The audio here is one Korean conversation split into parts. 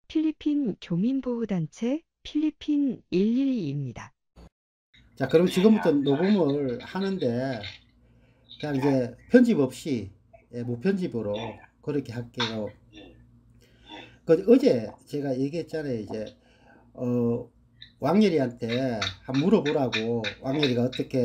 필리핀 교민보호단체 필리핀 112입니다. 자, 그럼 지금부터 녹음을 하는데, 그냥 이제 편집 없이, 무편집으로 그렇게 할게요. 어제 제가 얘기했잖아요. 이제, 왕열이한테 한번 물어보라고, 왕열이가 어떻게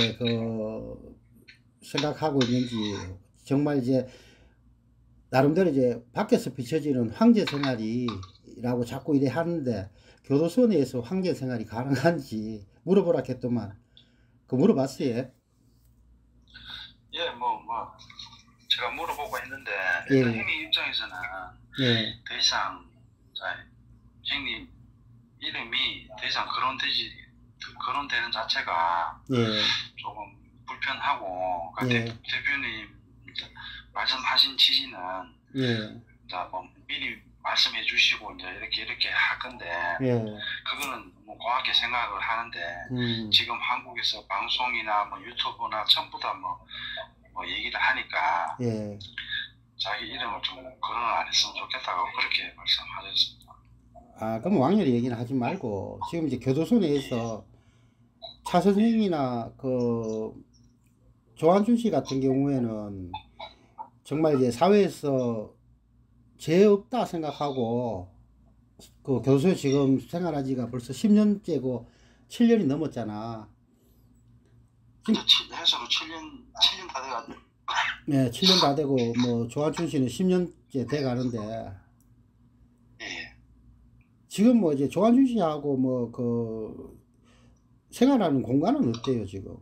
생각하고 있는지, 정말 이제, 나름대로 이제 밖에서 비춰지는 황제 생활이라고 자꾸 이래 하는데, 교도소 내에서 황제 생활이 가능한지 물어보라 했더만, 물어봤어요. 예, 제가 물어보고 했는데, 예. 일단 형님 입장에서는 예. 더 이상, 형님 이름이 더 이상 거론되는 자체가 예. 조금 불편하고, 그러니까 예. 대표님 이제 말씀하신 취지는 예. 이제 미리 말씀해 주시고 이제 이렇게 할 건데, 예. 그거는 공하게 생각을 하는데, 지금 한국에서 방송이나 유튜브나 전부 다 얘기를 하니까, 예. 자기 이름을 좀 거론을 안 했으면 좋겠다고 그렇게 말씀하셨습니다. 아, 그럼 왕열이 얘기는 하지 말고, 지금 이제 교도소 내에서 차 선생이나 조한준 씨 같은 경우에는 정말 이제 사회에서 죄 없다 생각하고, 교도소에 지금 생활한 지가 벌써 10년째고, 7년이 넘었잖아. 지금 해서로 7년 다 돼가지고. 네, 7년 다 되고, 조한준 씨는 10년째 돼 가는데, 예. 지금 이제 조한준 씨하고 생활하는 공간은 어때요, 지금?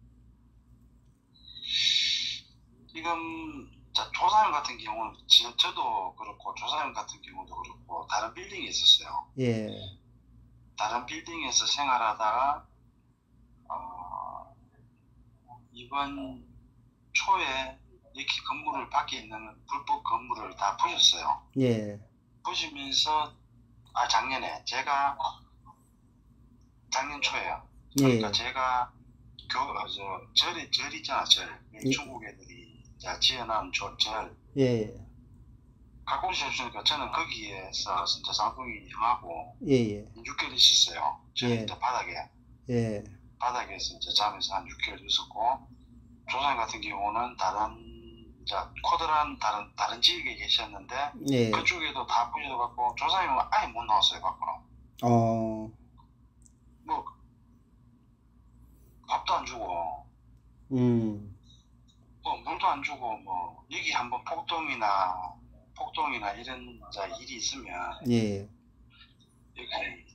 지금, 조사님 같은 경우는, 지금 저도 그렇고, 조사님 같은 경우도 그렇고, 다른 빌딩에 있었어요. 예. 다른 빌딩에서 생활하다가, 이번 초에 이렇게 건물을 밖에 있는 불법 건물을 다 부셨어요. 예. 부시면서, 작년에, 제가, 작년 초에요. 그러니까 예. 제가, 절 있잖아, 절. 예. 중국 애들이 지어놓은 절. 예. 갖고 오셨으니까 저는 거기에서 진짜 상품이 형하고 예. 6개월 있었어요. 저는 예. 이제 바닥에. 예. 바닥에서 이제 잠에서 한 6개월 있었고, 조사님 같은 경우는 코드란 다른 지역에 계셨는데, 예. 그쪽에도 다 부셔갖고, 조사님은 아예 못 나왔어요, 밖으로. 밥도 안 주고, 물도 안 주고, 여기 한번 폭동이나 이런 일이 있으면, 예. 여기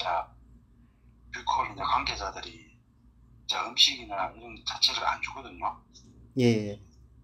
뷰콜이나 관계자들이 음식이나 이런 자체를 안 주거든요. 예.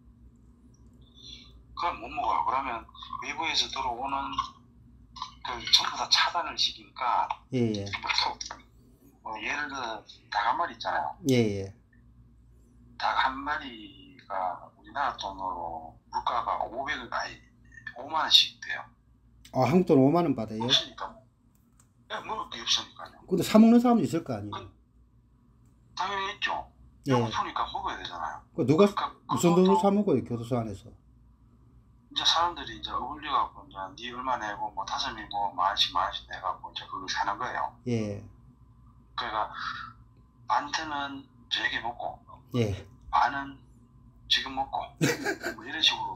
그럼 못 먹어요. 그러면 외부에서 들어오는 전부 다 차단을 시키니까, 예. 예를 들어 닭 한 마리 있잖아요. 예. 닭 한 마리가 우리나라 돈으로 물가가 5만 원씩 돼요. 아, 한국 돈 5만 원 받아요? 없으니까. 먹을 게 없으니까요. 근데 사 먹는 사람도 있을 거 아니에요? 당연히 있죠. 예. 배고프니까 먹어야 되잖아요. 누가 무슨 돈으로 사 먹어요, 교도소 안에서? 이제 사람들이 이제 어울려갖고 니 얼마 내고 다섯 명 만 원씩 내갖고 이제 그걸 사는 거예요. 예. 그러니까 반트는 저에게 먹고, 예. 반은 지금 먹고, 이런 식으로.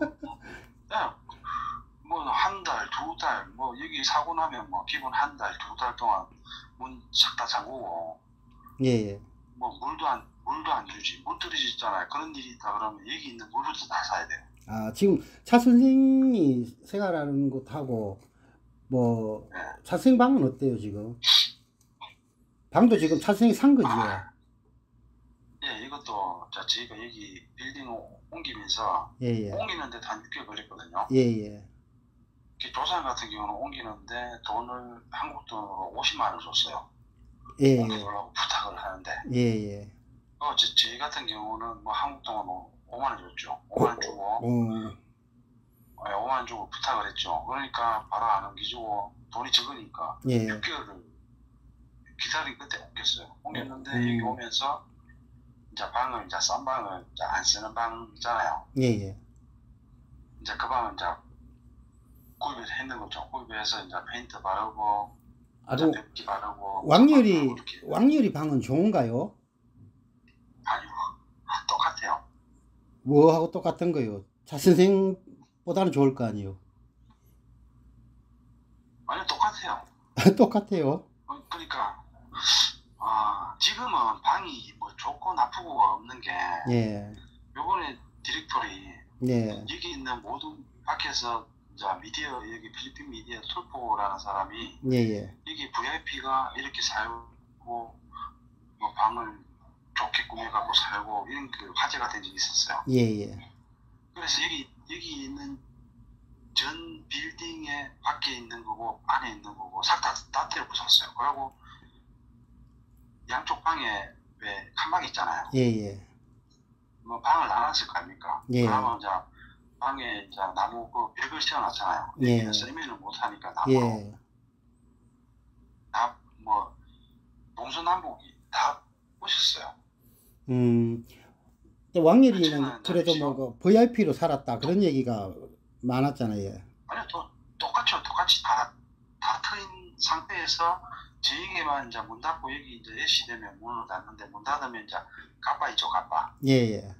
한 달, 두 달, 여기 사고 나면 기본 한 달, 두 달 동안 문 싹 다 잠그고. 예. 물도 안 주지. 못 들이잖아요. 그런 일이 있다 그러면 여기 있는 물부터 다 사야 돼요. 아, 지금 차 선생이 생활하는 곳하고 차 선생 방은 어때요, 지금? 방도 지금 차 선생이 산 거지? 예, 이것도 저희가 여기 빌딩 옮기면서 옮기는데 한 6개월 걸렸거든요. 예. 조사님 같은 경우는 옮기는데 돈을 한국 돈으로 50만 원 줬어요. 예. 옮겨달라고 부탁을 하는데. 예. 저희 같은 경우는 한국 돈으로 5만 원 줬죠. 5만 원 주고. 5만 원 주고 부탁을 했죠. 그러니까 바로 안 옮기주고 돈이 적으니까 6개월을 기다린 끝에 옮겼어요. 옮겼는데 여기 오면서 이제 방을 싼 방을 안 쓰는 방 있잖아요. 예. 이제 그 방은 구입을 했는 거죠. 구입해서 이제 페인트 바르고, 아주 벽지 바르고. 왕열이 방은 좋은가요? 아니요, 똑같아요. 뭐하고 똑같은 거요? 차선생보다는 좋을 거 아니에요? 아니요, 똑같아요. 똑같아요. 그러니까 지금은 방이 뭐 좋고 나쁘고가 없는 게, 예, 요번에 디렉토리 예, 여기 있는 모든 밖에서 이제 미디어, 여기 필리핀 미디어 툴포라는 사람이 예, 예, 여기 VIP가 이렇게 살고 뭐 방을 좋게 꾸며갖고 살고 이런 그 화제가 된 적이 있었어요. 예, 예. 그래서 여기 있는 전 빌딩에 밖에 있는 거고 안에 있는 거고 싹 다 때려 부쉈어요. 그리고 양쪽 방에 왜 칸막 있잖아요. 예, 예. 뭐 방을 나눴을 거 아닙니까? 예. 그러면 이제 방에 이제 나무 그 벽을 씌워놨잖아요. 예. 여기는 쓰리면을 못 하니까 나무로. 예. 뭐 동서남북이 다 오셨어요. 왕열이는 그래도 뭐 그 VIP로 살았다 그런 얘기가 많았잖아요. 아니요, 똑같죠. 똑같이 다 트인 상태에서 저에게만 이제 문 닫고 여기 이제 10시 되면 문을 닫는데 문 닫으면 이제 가빠 있죠, 가빠. 예, 예.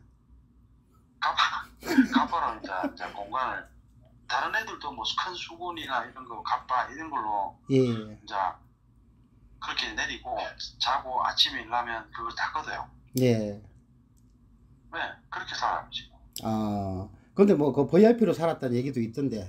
가빠로 이제 공간을 다른 애들도 뭐 큰 수건이나 이런 거 가빠 이런 걸로 예. 이제 그렇게 내리고 자고 아침에 일어나면 그걸 닦거든요. 예. 네, 그렇게 살아요 지금. 아, 근데 뭐 그 VIP로 살았다는 얘기도 있던데.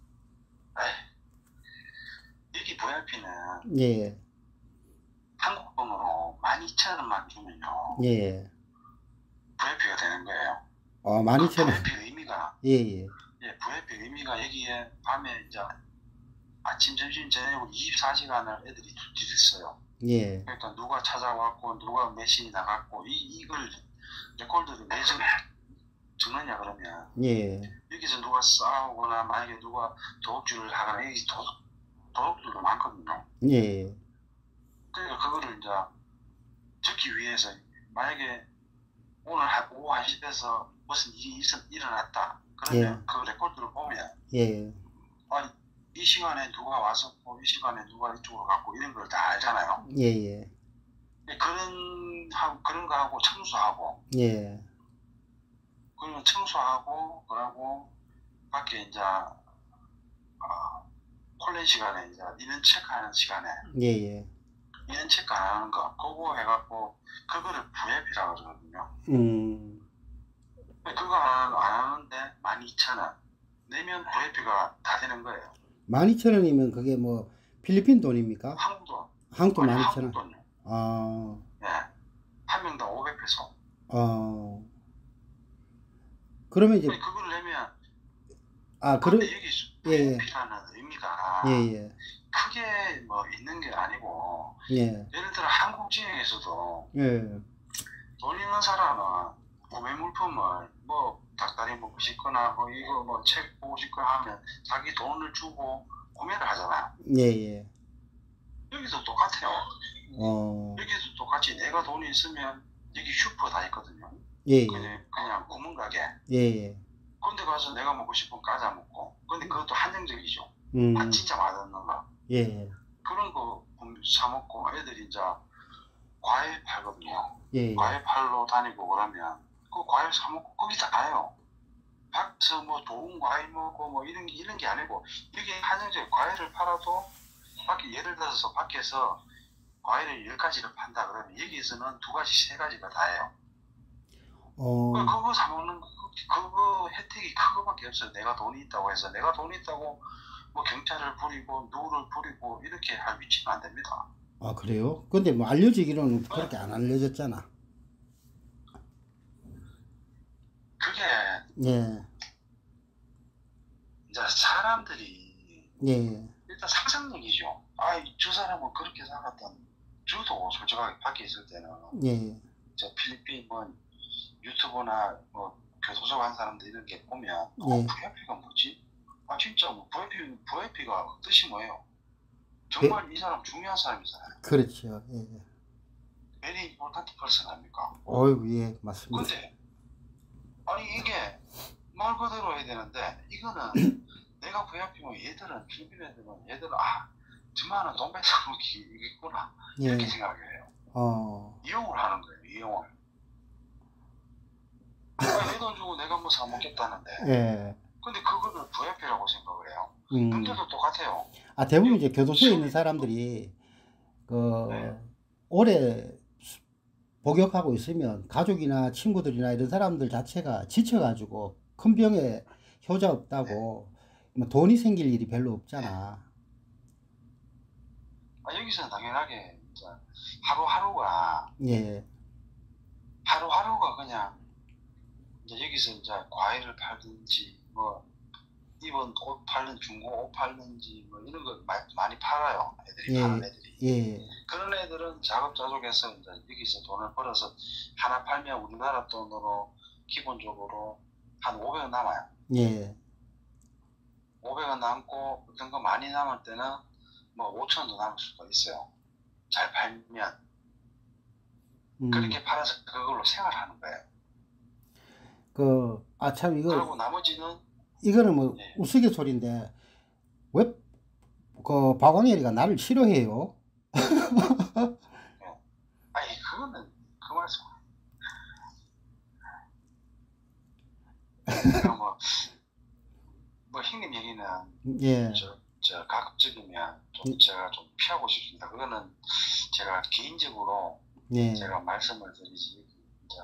여기 VIP는 예. 한국 돈으로 12,000원만 주면요. 예. VIP가 되는 거예요. 12,000원. VIP 의미가 예, 예. 예, VIP 의미가 여기에 밤에 이제 아침, 점심, 저녁 24시간을 애들이 있어요. 예. 그러니까 누가 찾아왔고 누가 메신이 나갔고 이걸 레코드를 왜 적느냐 그러면 예. 여기서 누가 싸우거나 만약에 누가 도둑질을 하거나 여기 도둑들도 많거든요. 예. 그러니까 그거를 이제 적기 위해서 만약에 오늘 오후 1시 돼서 무슨 일이 일어났다 그러면 그 레코드를 보면 예. 이 시간에 누가 왔었고 이 시간에 누가 이쪽으로 갔고 이런 걸 다 알잖아요. 예, 예. 그런 거 하고 청소하고 예. 그러면 청소하고 그러고 밖에 이제 콜렌 시간에 이제 인원 체크하는 시간에 예, 예. 인원 체크 안 하는 거 그거 해갖고 그거를 VIP라고 그러거든요. 그거 안 하는데 12,000원 내면 VIP가 다 되는 거예요. 12,000원이면 그게 뭐 필리핀 돈입니까? 한국 돈. 한국 돈 아니, 12,000원. 한국 돈요. 아. 네. 한 명당 500페소. 그러면 이제 그걸 내면 여기 VIP라는 의미가 예, 예. 크게 뭐 있는 게 아니고 예. 예를 들어 한국 지역에서도 예. 돈 있는 사람은 구매 물품을 뭐 닭다리 먹고 싶거나 뭐 이거 뭐 책 보고 싶거나 하면 자기 돈을 주고 구매를 하잖아요. 예, 예. 여기도 똑같아요. 여기도 똑같이 내가 돈이 있으면 여기 슈퍼 다 있거든요. 예, 예. 그냥 구멍 가게. 예, 예. 근데 가서 내가 먹고 싶은 과자 먹고. 근데 그것도 한정적이죠. 진짜 맛없는 거. 예, 예. 그런 거 사 먹고 애들이 이제 과일 팔거든요. 예, 예. 과일 팔러 다니고 그러면 그 과일 사 먹고 거기 다 가요. 밖에서 뭐 좋은 과일 먹고 뭐 이런 게 아니고 이게 한정적 과일을 팔아도 밖에 예를 들어서 밖에서 과일을 10가지를 판다 그러면 여기에서는 2가지, 3가지가 다예요. 그거 사 먹는 그거 혜택이 그거밖에 없어요. 내가 돈이 있다고 해서 내가 돈이 있다고 뭐 경찰을 부리고 누구를 부리고 이렇게 할 위치는 안 됩니다. 아, 그래요? 근데 뭐 알려지기로는 그렇게 안 알려졌잖아. 그게 예. 이제 사람들이 예. 일단 상상력이죠. 저 사람은 그렇게 살았던 저도 솔직하게 밖에 있을 때는 예. 저 필리핀 뭐 유튜브나 뭐 교도소 간 사람들 이런 게 보면 VIP가 뭐지? 진짜 뭐 VIP가 뜻이 뭐예요? 정말 이 사람 중요한 사람이잖아요. 그렇죠. 예. very important person 아닙니까? 어이구, 예, 맞습니다. 근데 이게 말 그대로 해야 되는데 이거는 내가 VIP면 얘들은 필리핀 애들은 저만은 돈 뺏어먹기 있구나 이렇게 예. 생각을 해요. 이용을 하는 거예요. 이용을. 내 돈 주고 내가 뭐 사먹겠다는데. 예. 근데 그거를 VIP라고 생각을 해요. 남들도 똑같아요. 대부분 이제 교도소에 있는 사람들이 네. 오래 복역하고 있으면 가족이나 친구들이나 이런 사람들 자체가 지쳐가지고 큰 병에 효자 없다고 뭐 돈이 생길 일이 별로 없잖아. 여기서는 당연하게 이제 하루하루가 예. 그냥 이제 여기서 이제 과일을 팔든지 뭐 입은 옷 팔는 중고 옷 팔는지 뭐 이런 거 많이 팔아요. 애들이 파는 애들이. 예. 그런 애들은 자급자족해서 이제 여기서 돈을 벌어서 하나 팔면 우리나라 돈으로 기본적으로 한 500원 남아요. 예. 500원 남고 어떤 거 많이 남을 때는 뭐 5,000원도 남을 수도 있어요. 잘 팔면. 그렇게 팔아서 그걸로 생활하는 거예요. 참 이거. 그리고 나머지는 이거는 뭐 우스갯소리인데 왜 박광일이가 나를 싫어해요? 아니 그거는 그 말씀. 뭐 형님 얘기는 예. 저 가급적이면 좀 제가 좀 피하고 싶습니다. 그거는 제가 개인적으로 예. 제가 말씀을 드리지 이제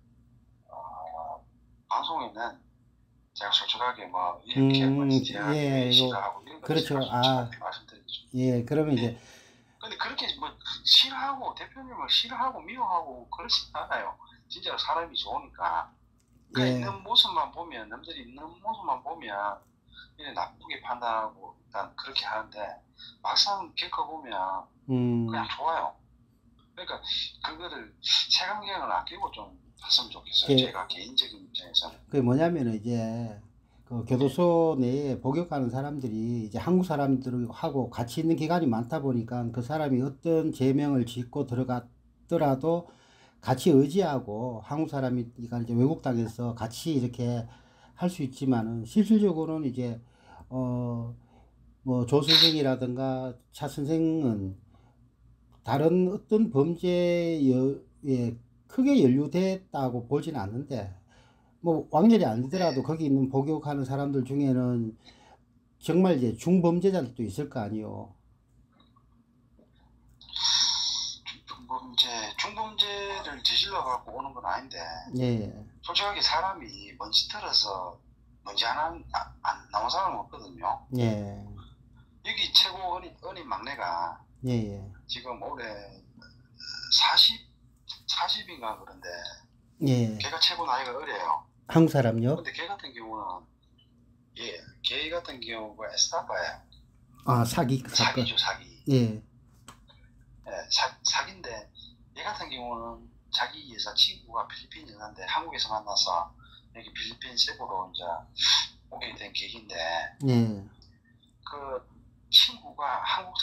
방송에는 제가 솔직하게 뭐 이렇게 예, 싫어하고 이런 거 그렇죠. 말씀드리죠. 예, 그러면 이제. 근데 그렇게 뭐 싫어하고 대표님을 싫어하고 미워하고 그렇지 않아요. 진짜로 사람이 좋으니까. 그 있는 모습만 보면 남들이 있는 모습만 보면 그냥 나쁘게 판단하고 일단 그렇게 하는데 막상 겪어보면 그냥 좋아요. 그러니까 그거를 색안경을 아끼고 좀 봤으면 좋겠어요. 제가 개인적인 입장에서는. 그게 뭐냐면은 이제 그 교도소 내에 복역하는 사람들이 이제 한국 사람들하고 같이 있는 기간이 많다 보니까 그 사람이 어떤 죄명을 짓고 들어갔더라도 같이 의지하고 한국 사람이 이제 외국 땅에서 같이 이렇게 할 수 있지만은 실질적으로는 이제 뭐 조 선생이라든가 차 선생은 다른 어떤 범죄에 크게 연루됐다고 보지는 않는데 뭐 왕렬이 아니더라도 거기 있는 복역하는 사람들 중에는 정말 이제 중범죄자들도 있을 거 아니요. 중범죄를 저질러 갖고 오는 건 아닌데. 예. 솔직하게 사람이 먼지 털어서 먼지 안 나온 사람은 없거든요. 예. 여기 최고 어린 막내가 예. 지금 올해 40인가 그런데. 예. 걔가 최고 나이가 어려요. 한국 사람요? 근데 걔 같은 경우는 걔 같은 경우가 에스타파예요. 사기죠, 사기. 예. 사기인데 얘 같은 경우는 자기 여자 친구가 필리핀 여자인데 한국에서 만나서 여기 필리핀 세부로 이제 오게 된 계기인데 그 친구가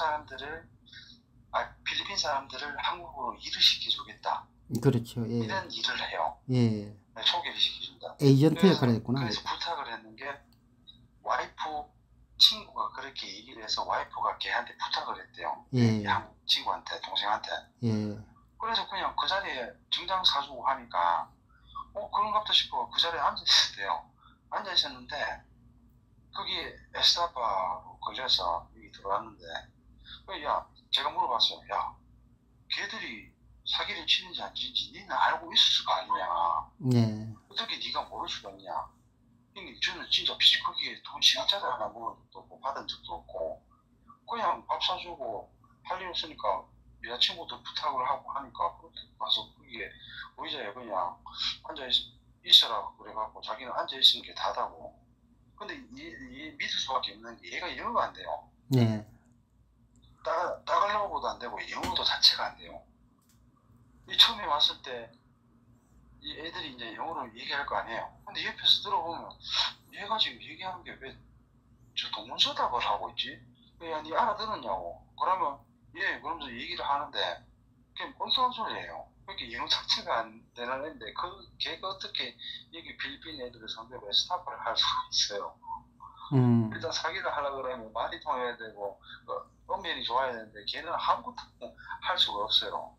필리핀 사람들을 한국으로 일을 시켜주겠다. 그렇죠. 예. 이런 일을 해요. 예. 소개를 시켜준다. 에이전트 역할을 했구나. 그래서 부탁을 했는 게 와이프 친구가 그렇게 얘기를 해서 와이프가 걔한테 부탁을 했대요. 예. 한국 친구한테 동생한테. 예. 그래서 그냥 그 자리에 정장 사주고 하니까 그런갑다 싶어 그 자리에 앉아있었대요. 앉아있었는데 거기 에스타파로 걸려서 여기 들어왔는데 제가 물어봤어요. 야 걔들이 사기를 치는지 안 치는지 니는 알고 있을 거 아니냐. 네. 어떻게 네가 모를 수가 있냐. 형님 저는 진짜 거기에 돈 10원짜리 하나 뭐 받은 적도 없고 그냥 밥 사주고 할 일 없으니까 여자친구도 부탁을 하고 하니까 가서 거기에 의자에 그냥 앉아있어라 그래갖고 자기는 앉아있는 게 다다고. 근데 이 믿을 수밖에 없는 게 얘가 영어가 안 돼요. 네. 따갈로보도 안 되고 영어도 자체가 안 돼요. 처음에 왔을 때 이 애들이 이제 영어로 얘기할 거 아니에요. 근데 옆에서 들어보면 얘가 지금 얘기하는 게 왜 저 동문서답을 하고 있지? 야, 니 알아듣느냐고. 그러면 그러면서 얘기를 하는데 그게 뻔뻔한 소리예요. 그렇게 영어 자체가 안 되는 애인데 걔가 어떻게 여기 필리핀 애들을 상대로 스타프를 할 수가 있어요. 일단 사기를 하려고 그러면 말이 통해야 되고 언변이 좋아야 되는데 걔는 아무것도 할 수가 없어요.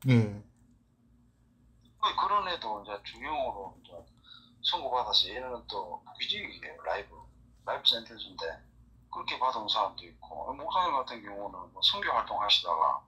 그런 애도 이제 중형으로 이제 선고받아서 얘는 또 무기징역이에요. 라이브 센텐스인데 그렇게 받은 사람도 있고, 목사님 같은 경우는 뭐 선교 활동 하시다가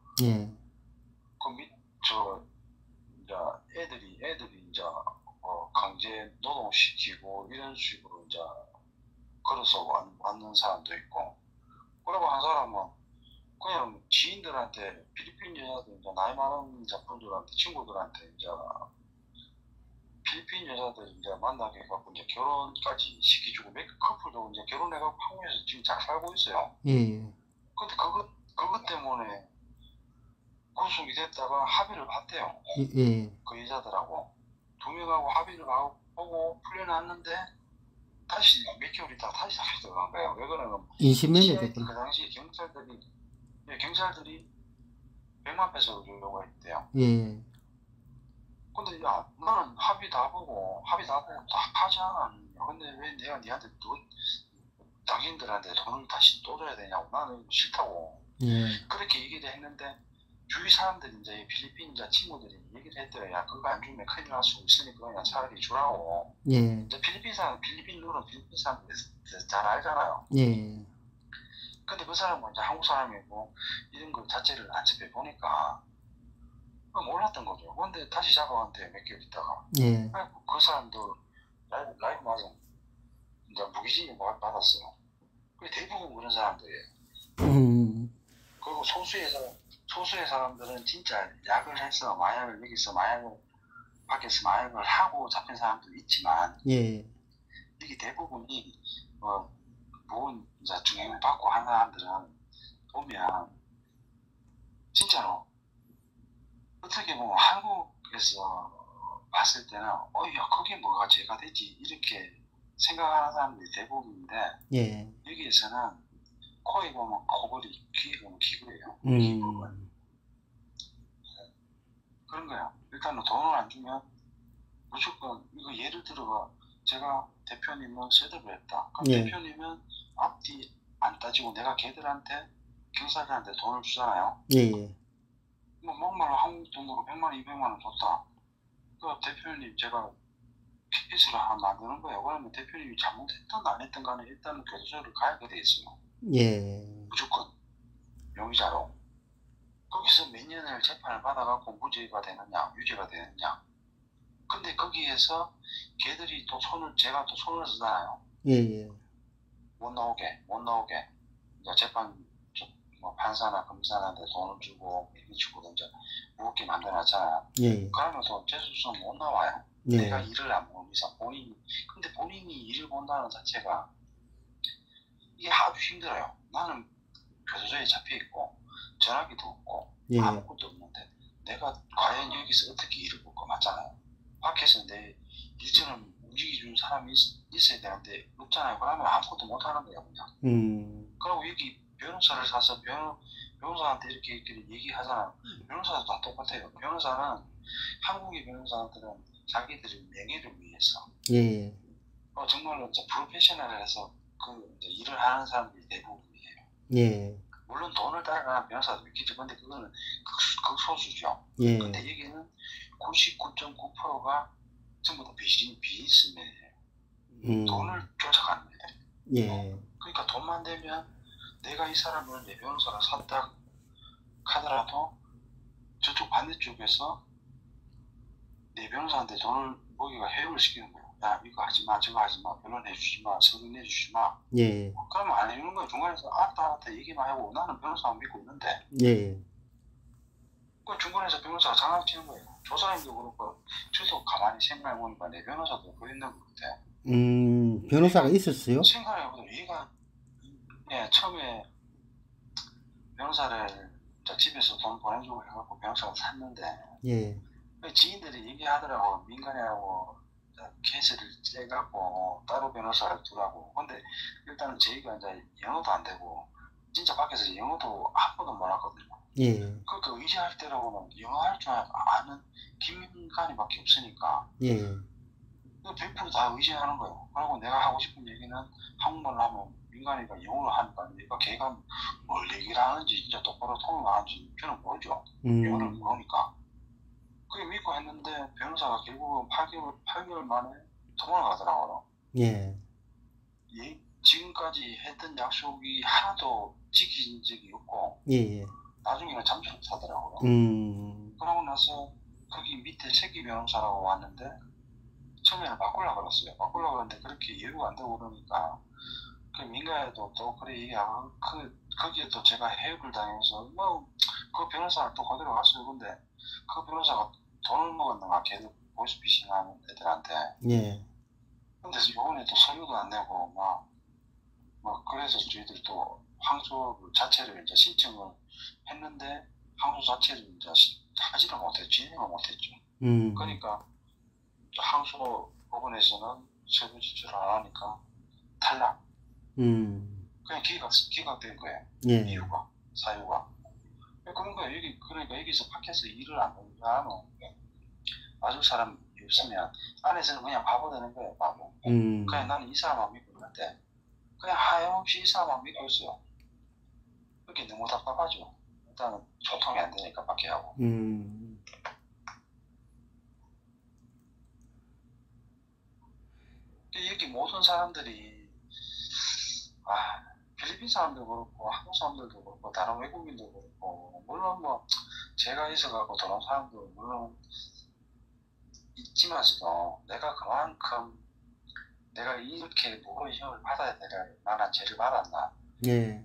저 이제 애들이 이제 강제 노동시키고 이런 식으로 이제 걸어서 왔는 사람도 있고, 그리고 한 사람은 그냥 지인들한테, 필리핀 여자들 이제 나이 많은 이제 분들한테, 친구들한테 이제 필리핀 여자들 이제 만나게 해갖고 이제 결혼까지 시켜주고, 몇 커플도 이제 결혼해갖고 한국에서 지금 잘 살고 있어요. 근데 그것 때문에 구속이 됐다가 합의를 봤대요. 그 여자들하고 2명하고 합의를 하고 풀려났는데 다시 몇 개월 있다가 다시 다시 들어간 거예요. 왜 그러냐면 인신매매 됐구나. 그 당시 경찰들이 100만 페소를 주려고 했대요. 근데 야, 나는 합의 다 보고 다 하지 않아. 근데 왜 내가 니한테 또 당신들한테 돈을 다시 또 줘야 되냐고. 나는 싫다고. 그렇게 얘기를 했는데 주위 사람들이 이제 필리핀 친구들이 얘기를 했대요. 야, 그거 안 주면 큰일 날 수 있으니까 그냥 차라리 주라고. 이제 필리핀 룰은 필리핀 사람들이 잘 알잖아요. 근데 그 사람은 이제 한국 사람이고 이런 거 자체를 안 접해 보니까 몰랐던 거죠. 근데 다시 잡아왔는데 몇 개월 있다가 그 사람도 라이브 맞은 이제 무기징역 받았어요. 그 대부분 그런 사람들이에요. 그리고 소수의 사람들은 진짜 약을 해서 밖에서 마약을 하고 잡힌 사람도 있지만 이게 대부분이 보은 이제 중형 받고 하는 사람들은 보면 진짜로 어떻게 보면 한국에서 봤을 때는 야, 그게 뭐가 죄가 되지 이렇게 생각하는 사람들이 대부분인데 여기에서는 코에 보면 코걸이, 귀에 보면 귀걸이에요. 그런 거야. 일단은 돈을 안 주면 무조건 이거 예를 들어가 제가 대표님은 셋업을 했다. 그럼 대표님은 앞뒤 안 따지고 내가 걔들한테 경찰들한테 돈을 주잖아요. 뭐 막말로 한국 돈으로 100만 원, 200만 원 줬다. 그 대표님 제가 케이스를 하나 만드는 거예요. 그러면 대표님이 잘못했든 안 했든 간에 일단은 교도소를 가야 돼 있어요. 무조건 용의자로. 거기서 몇 년을 재판을 받아갖고 무죄가 되느냐 유죄가 되느냐. 근데 거기에서 걔들이 또 제가 또 손을 쓰잖아요. 못 나오게 이제 재판 뭐 판사나 검사한테 돈을 주고 주고든지 무겁게 만들어놨잖아요. 그러면 또 재수없으면 못 나와요. 내가 일을 안 보는 이상 근데 본인이 일을 본다는 자체가 이게 아주 힘들어요. 나는 교도소에 잡혀있고 전화기도 없고 아무것도 없는데 내가 과연 여기서 어떻게 일을 볼 거 맞잖아요. 밖에서 내 일처럼 움직여주는 사람이 있어야 되는데 없잖아요. 그러면 아무것도 못하는 거야 그냥. 그리고 여기 변호사를 사서 변호사한테 이렇게 얘기하잖아요. 변호사도 다 똑같아요. 변호사는 한국의 변호사들은 자기들의 명예를 위해서 정말로 이제 프로페셔널해서 그 이제 일을 하는 사람들이 대부분이에요. 물론 돈을 따라가는 변호사도 있겠죠. 근데 그거는 극소수죠. 근데 여기는 99.9%가 전부 다 비즈니스맨이에요. 돈을 쫓아가는 거예요. 그러니까 돈만 되면 내가 이 사람을 내 변호사로 샀다 하더라도 저쪽 반대쪽에서 내 변호사한테 돈을 먹이가 해요를 시키는 거예요. 야, 이거 하지마, 저거 하지마, 변론해주지마, 서른해주지마. 그러면 안 해주는 거예요. 중간에서 알았다 얘기만 하고 나는 변호사만 믿고 있는데 그 중간에서 변호사가 장난치는 거예요. 조사님도 그렇고 저도 가만히 생각해보니까 내 변호사도 그랬는 것 같아. 변호사가 있었어요? 생각해보면 얘가 처음에 변호사를 집에서 돈 보내주고 해갖고 변호사를 샀는데 지인들이 얘기하더라고. 민간이라고 케이스를 째갖고 따로 변호사를 두라고. 근데 일단은 저희가 이제 영어도 안 되고 진짜 밖에서 영어도 한 번도 못 왔거든요. 그러니까 의지할 때라고는 영어 할 줄 아는 김민간이밖에 없으니까 100% 다 의지하는 거예요. 그리고 내가 하고 싶은 얘기는 한국말로 하면 민간이가 영어로 하니까 얘가 걔가 뭘 얘기를 하는지 진짜 똑바로 통역하는지 저는 모르죠. 영어를 모르니까. 그게 믿고 했는데 변호사가 결국은 8개월 만에 도망을 가더라고요. 예. 지금까지 했던 약속이 하나도 지킨 적이 없고 예. 나중에는 잠수를 타더라고요. 그러고 나서 거기 밑에 새끼 변호사라고 왔는데 처음에는 바꾸려고 그랬어요. 바꾸려고 그랬는데 그렇게 이해가 안 되고 그러니까 그 민가에도 또 그래 얘기하고 거기에 또 제가 해육을 당해서 뭐 그 변호사를 또 그대로 갔어요. 근데 그 변호사가 돈을 먹었나 걔도 보이스피싱 하는 애들한테. 예. 근데 요번에 또 서류도 안 내고 뭐 그래서 저희들이 또 항소 자체를 이제 신청을 했는데 항소 자체를 이제 하지를 못했죠. 진행을 못했죠. 그러니까 항소 법원에서는 세부 지출을 안 하니까 탈락. 그냥 기각된 거예요. 예. 이유가 사유가. 그러니까 여기서 밖에서 일을 안 하는 맞을 사람이 없으면 안에서는 그냥 바보 되는 거예요. 바보. 그냥 나는 이 사람만 믿고 있는데 그냥 하염없이 이 사람만 믿고 있어요. 그게 너무 답답하죠. 일단은 소통이 안 되니까 밖에 하고. 여기 모든 사람들이 필리핀 사람도 그렇고 한국 사람들도 그렇고 다른 외국인도 그렇고 물론 뭐 제가 있어갖고 저런 사람도 물론 있지만서도 내가 그만큼 내가 이렇게 무거운 힘을 받아야 될 만한 죄를 받았나. 예.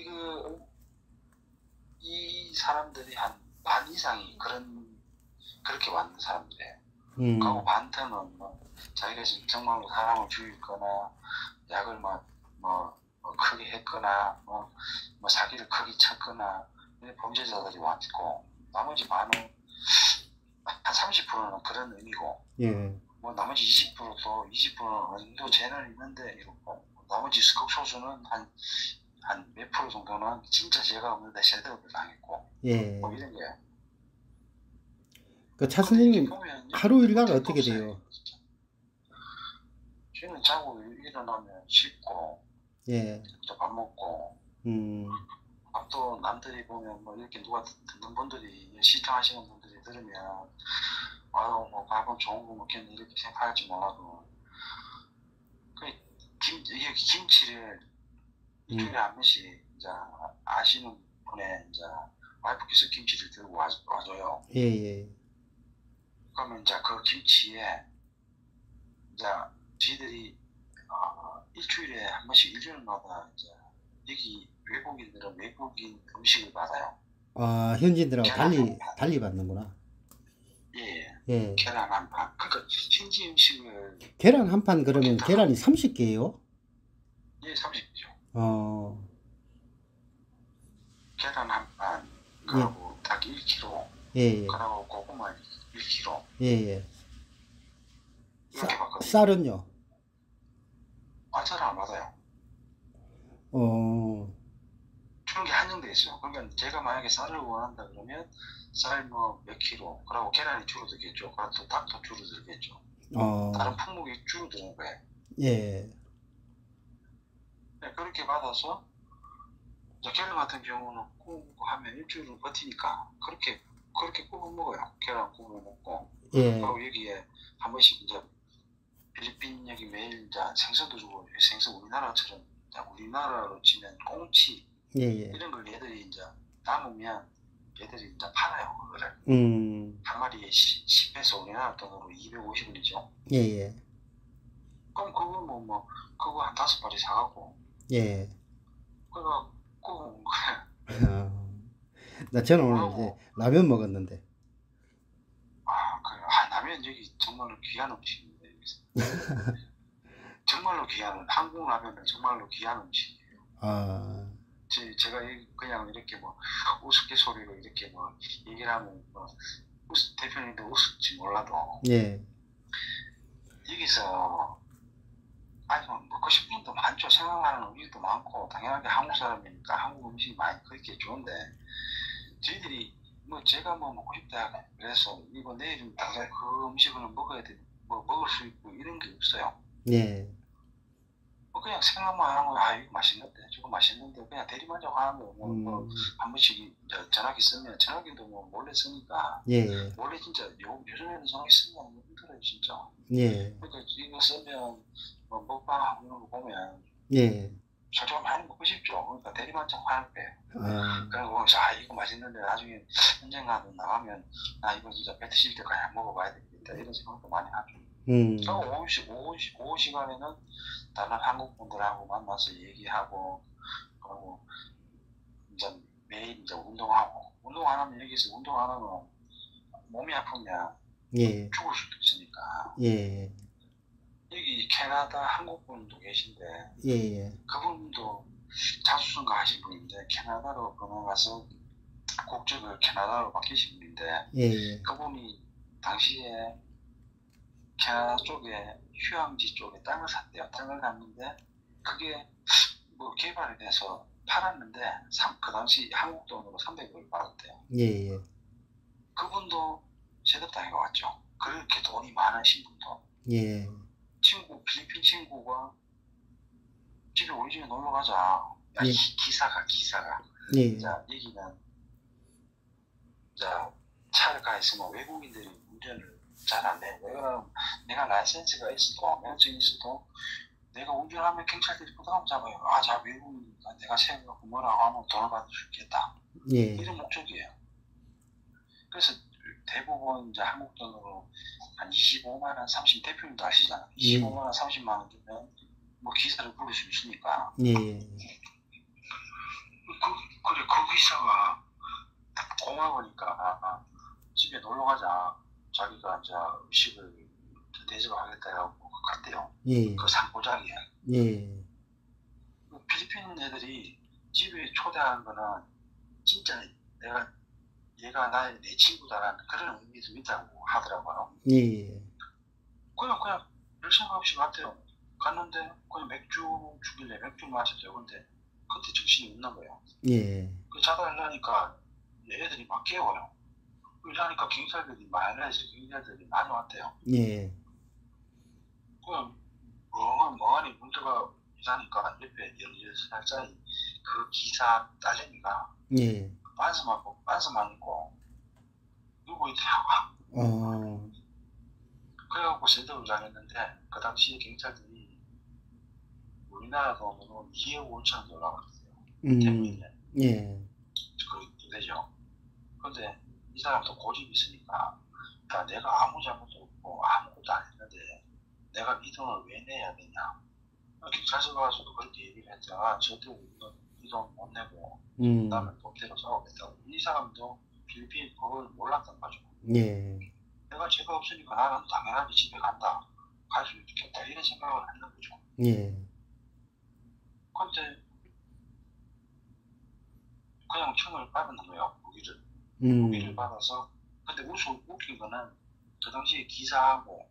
이 사람들이 한 반 이상이 그렇게 왔는 사람들이에요. 그리고 반틈은 뭐 자기가 지금 정말로 사람을 죽이거나 약을 크게 했거나 뭐 사기를 크게 쳤거나 범죄자들이 왔고 나머지 반은 한 30%는 그런 의미고 예. 뭐 나머지 20%도 20%는 언도 죄는 있는데 이렇고 나머지 극소수는 한 몇 프로 정도는 진짜 죄가 없는데 섀도우를 당했고 예. 뭐 이런 거예요. 그 차 선생님 하루 일과가 어떻게 돼요? 저는 자고 일어나면 씻고 예. 이제 밥 먹고 밥도 남들이 보면 뭐 이렇게 누가 듣는 분들이 시청하시는 분들이 들으면 뭐 밥은 좋은 거 먹겠네 이렇게 생각할지 몰라도 여기 김치를 일주일에 한 번씩 이제 아시는 분의 이제 와이프께서 김치를 들고 와줘요. 예. 그러면 이제 그 김치에 이제 저희들이 일주일에 한 번씩 일주일마다 이제 여기 외국인들은 외국인 음식을 받아요. 현지인들하고 달리 받는구나. 예. 계란 한 판. 그러니까 현지 음식을 계란 한 판 그러면 계란이 30개예요? 예, 30개죠. 계란 한 판, 그리고 닭 1kg, 예. 그리고 고구마 1kg. 예. 이렇게 받거든요. 쌀은요? 쌀은 안 받아요. 주는 게 한정돼 있어요. 그러니까 제가 만약에 쌀을 원한다 그러면 쌀 뭐 몇 킬로, 그리고 계란이 줄어들겠죠. 그리고 또 닭도 줄어들겠죠. 다른 품목이 줄어드는 거예요. 예. 네, 그렇게 받아서 이제 계란 같은 경우는 구우고 하면 일주일은 버티니까 그렇게 구워 먹어요. 계란 구워 먹고. 예. 그리고 여기에 한 번씩 이제 필리핀 여기 매일 이제 생선도 주고 생선 우리나라처럼 우리나라로 치면 꽁치 이런 걸 얘들이 이제 남으면 얘들이 이제 팔아요. 그거를 한 마리에 10에서 우리나라 돈으로 250원이죠. 예. 그럼 그거 그거 한 5마리 사갖고 그거 구운 거야. 저는 오늘 이제 라면 먹었는데. 그래. 라면 여기 정말로 귀한 음식입니다. 여기서. 정말로 귀한 한국 라면은 정말로 귀한 음식이에요. 제가 그냥 이렇게 뭐 우스갯소리로 이렇게 뭐 얘기를 하면 대표님도 우습지 몰라도 여기서 먹고 싶은 것도 많죠. 생각나는 음식도 많고 당연하게 한국 사람이니까 한국 음식이 많이 그렇게 좋은데 저희들이 제가 먹고 싶다 그래서 이거 내일은 당장 그 음식을 먹어야 돼 먹을 수 있고 이런 게 없어요. 그냥 생각만 하는 거야. 아, 이거 맛있는데, 저거 맛있는데, 그냥 대리만족하는 거. 한 번씩 이제 전화기 쓰면, 전화기도 뭐 몰래 쓰니까. 예. 원래 진짜 요즘에는 전화기 쓰면 힘들어요, 진짜. 예. 그러니까 이거 쓰면, 뭐, 먹방 이런 거 보면. 예. 솔직히 많이 먹고 싶죠. 그러니까 대리만족하는 거예요. 아. 그리고, 아, 이거 맛있는데, 나중에 언젠가 나가면, 나 이거 진짜 배 터질 때까지 먹어봐야 되겠다. 이런 생각도 많이 하죠. 오후 시간에는 다른 한국 분들하고 만나서 얘기하고, 그리고 이제 매일 이제 운동하고, 운동 안 하면 여기서 운동 안 하면 몸이 아프면 예. 죽을 수도 있으니까. 예. 여기 캐나다 한국 분도 계신데, 예. 그분도 자수성가 하신 분인데, 캐나다로 건너가서 국적을 캐나다로 바뀌신 분인데, 예. 그분이 당시에 캐나다 쪽에 휴양지 쪽에 땅을 샀대요. 땅을 샀는데 그게 뭐 개발이 돼서 팔았는데 그 당시 한국 돈으로 300억을 받았대요. 예. 그분도 세습당해 왔죠. 그렇게 돈이 많으신 분도. 예. 필리핀 친구가 집에 우리 집에 놀러 가자. 야, 예. 기사가. 예. 자, 여기는 자 차를 가 있으면 외국인들이 운전을 잘 안 해. 왜냐면 내가 라이센스가 있어도 면허증이 있어도 내가 운전하면 경찰들이 부담 잡아요. 아, 자 외국이니까 내가 세워갖고 뭐라고 하면 돈을 받을 수 있겠다. 예. 이런 목적이에요. 그래서 대부분 이제 한국 돈으로 한 25만 원, 30 대표님도 아시잖아요. 25만 원, 30만 원 주면 뭐 기사를 부를 수 있으니까. 예. 그래 그 기사가 고마우니까 집에 놀러 가자. 자기가 이제 음식을 대접을 하겠다 해갖고 갔대요. 예. 그 산고장이에요. 예. 필리핀 애들이 집에 초대하는 거는 진짜 얘가 내 친구다라는 그런 의미도 있다고 하더라고요. 예. 그냥 별 생각 없이 갔대요. 갔는데 그냥 맥주 주길래 맥주 마셨대요. 근데 그때 정신이 없는 거예요. 예. 그 자다 일어나니까 애들이 막 깨워요. 이러니까 경찰들이 경찰들이 많이 왔대요. 예. 그냥 멍하니 문제가 이사니까 옆에 16살짜리 그 기사 딸내미가 예. 반스만 입고 누구 있더라고. 그래갖고 세도를 당했는데 그 당시에 경찰들이 우리나라 돈으로 2억 5천 달러가 있어요. 때문에. 예. 그렇게 되죠. 근데 이 사람도 고집이 있으니까 그러니까 내가 아무 잘못도 없고 아무것도 안 했는데 내가 이 돈을 왜 내야 되냐. 경찰서 가서도 그렇게 얘기를 했잖아. 절대 이 돈 못 내고 나는 법대로 싸우겠다고. 이 사람도 필리핀 법을 몰랐던 거죠. 예. 내가 죄가 없으니까 나는 당연하게 집에 간다. 갈 수 있겠다. 이런 생각을 하는 거죠. 예. 근데 그냥 총을 받은 거예요. 무기를 받아서. 근데 웃긴 거는 그 당시에 기사하고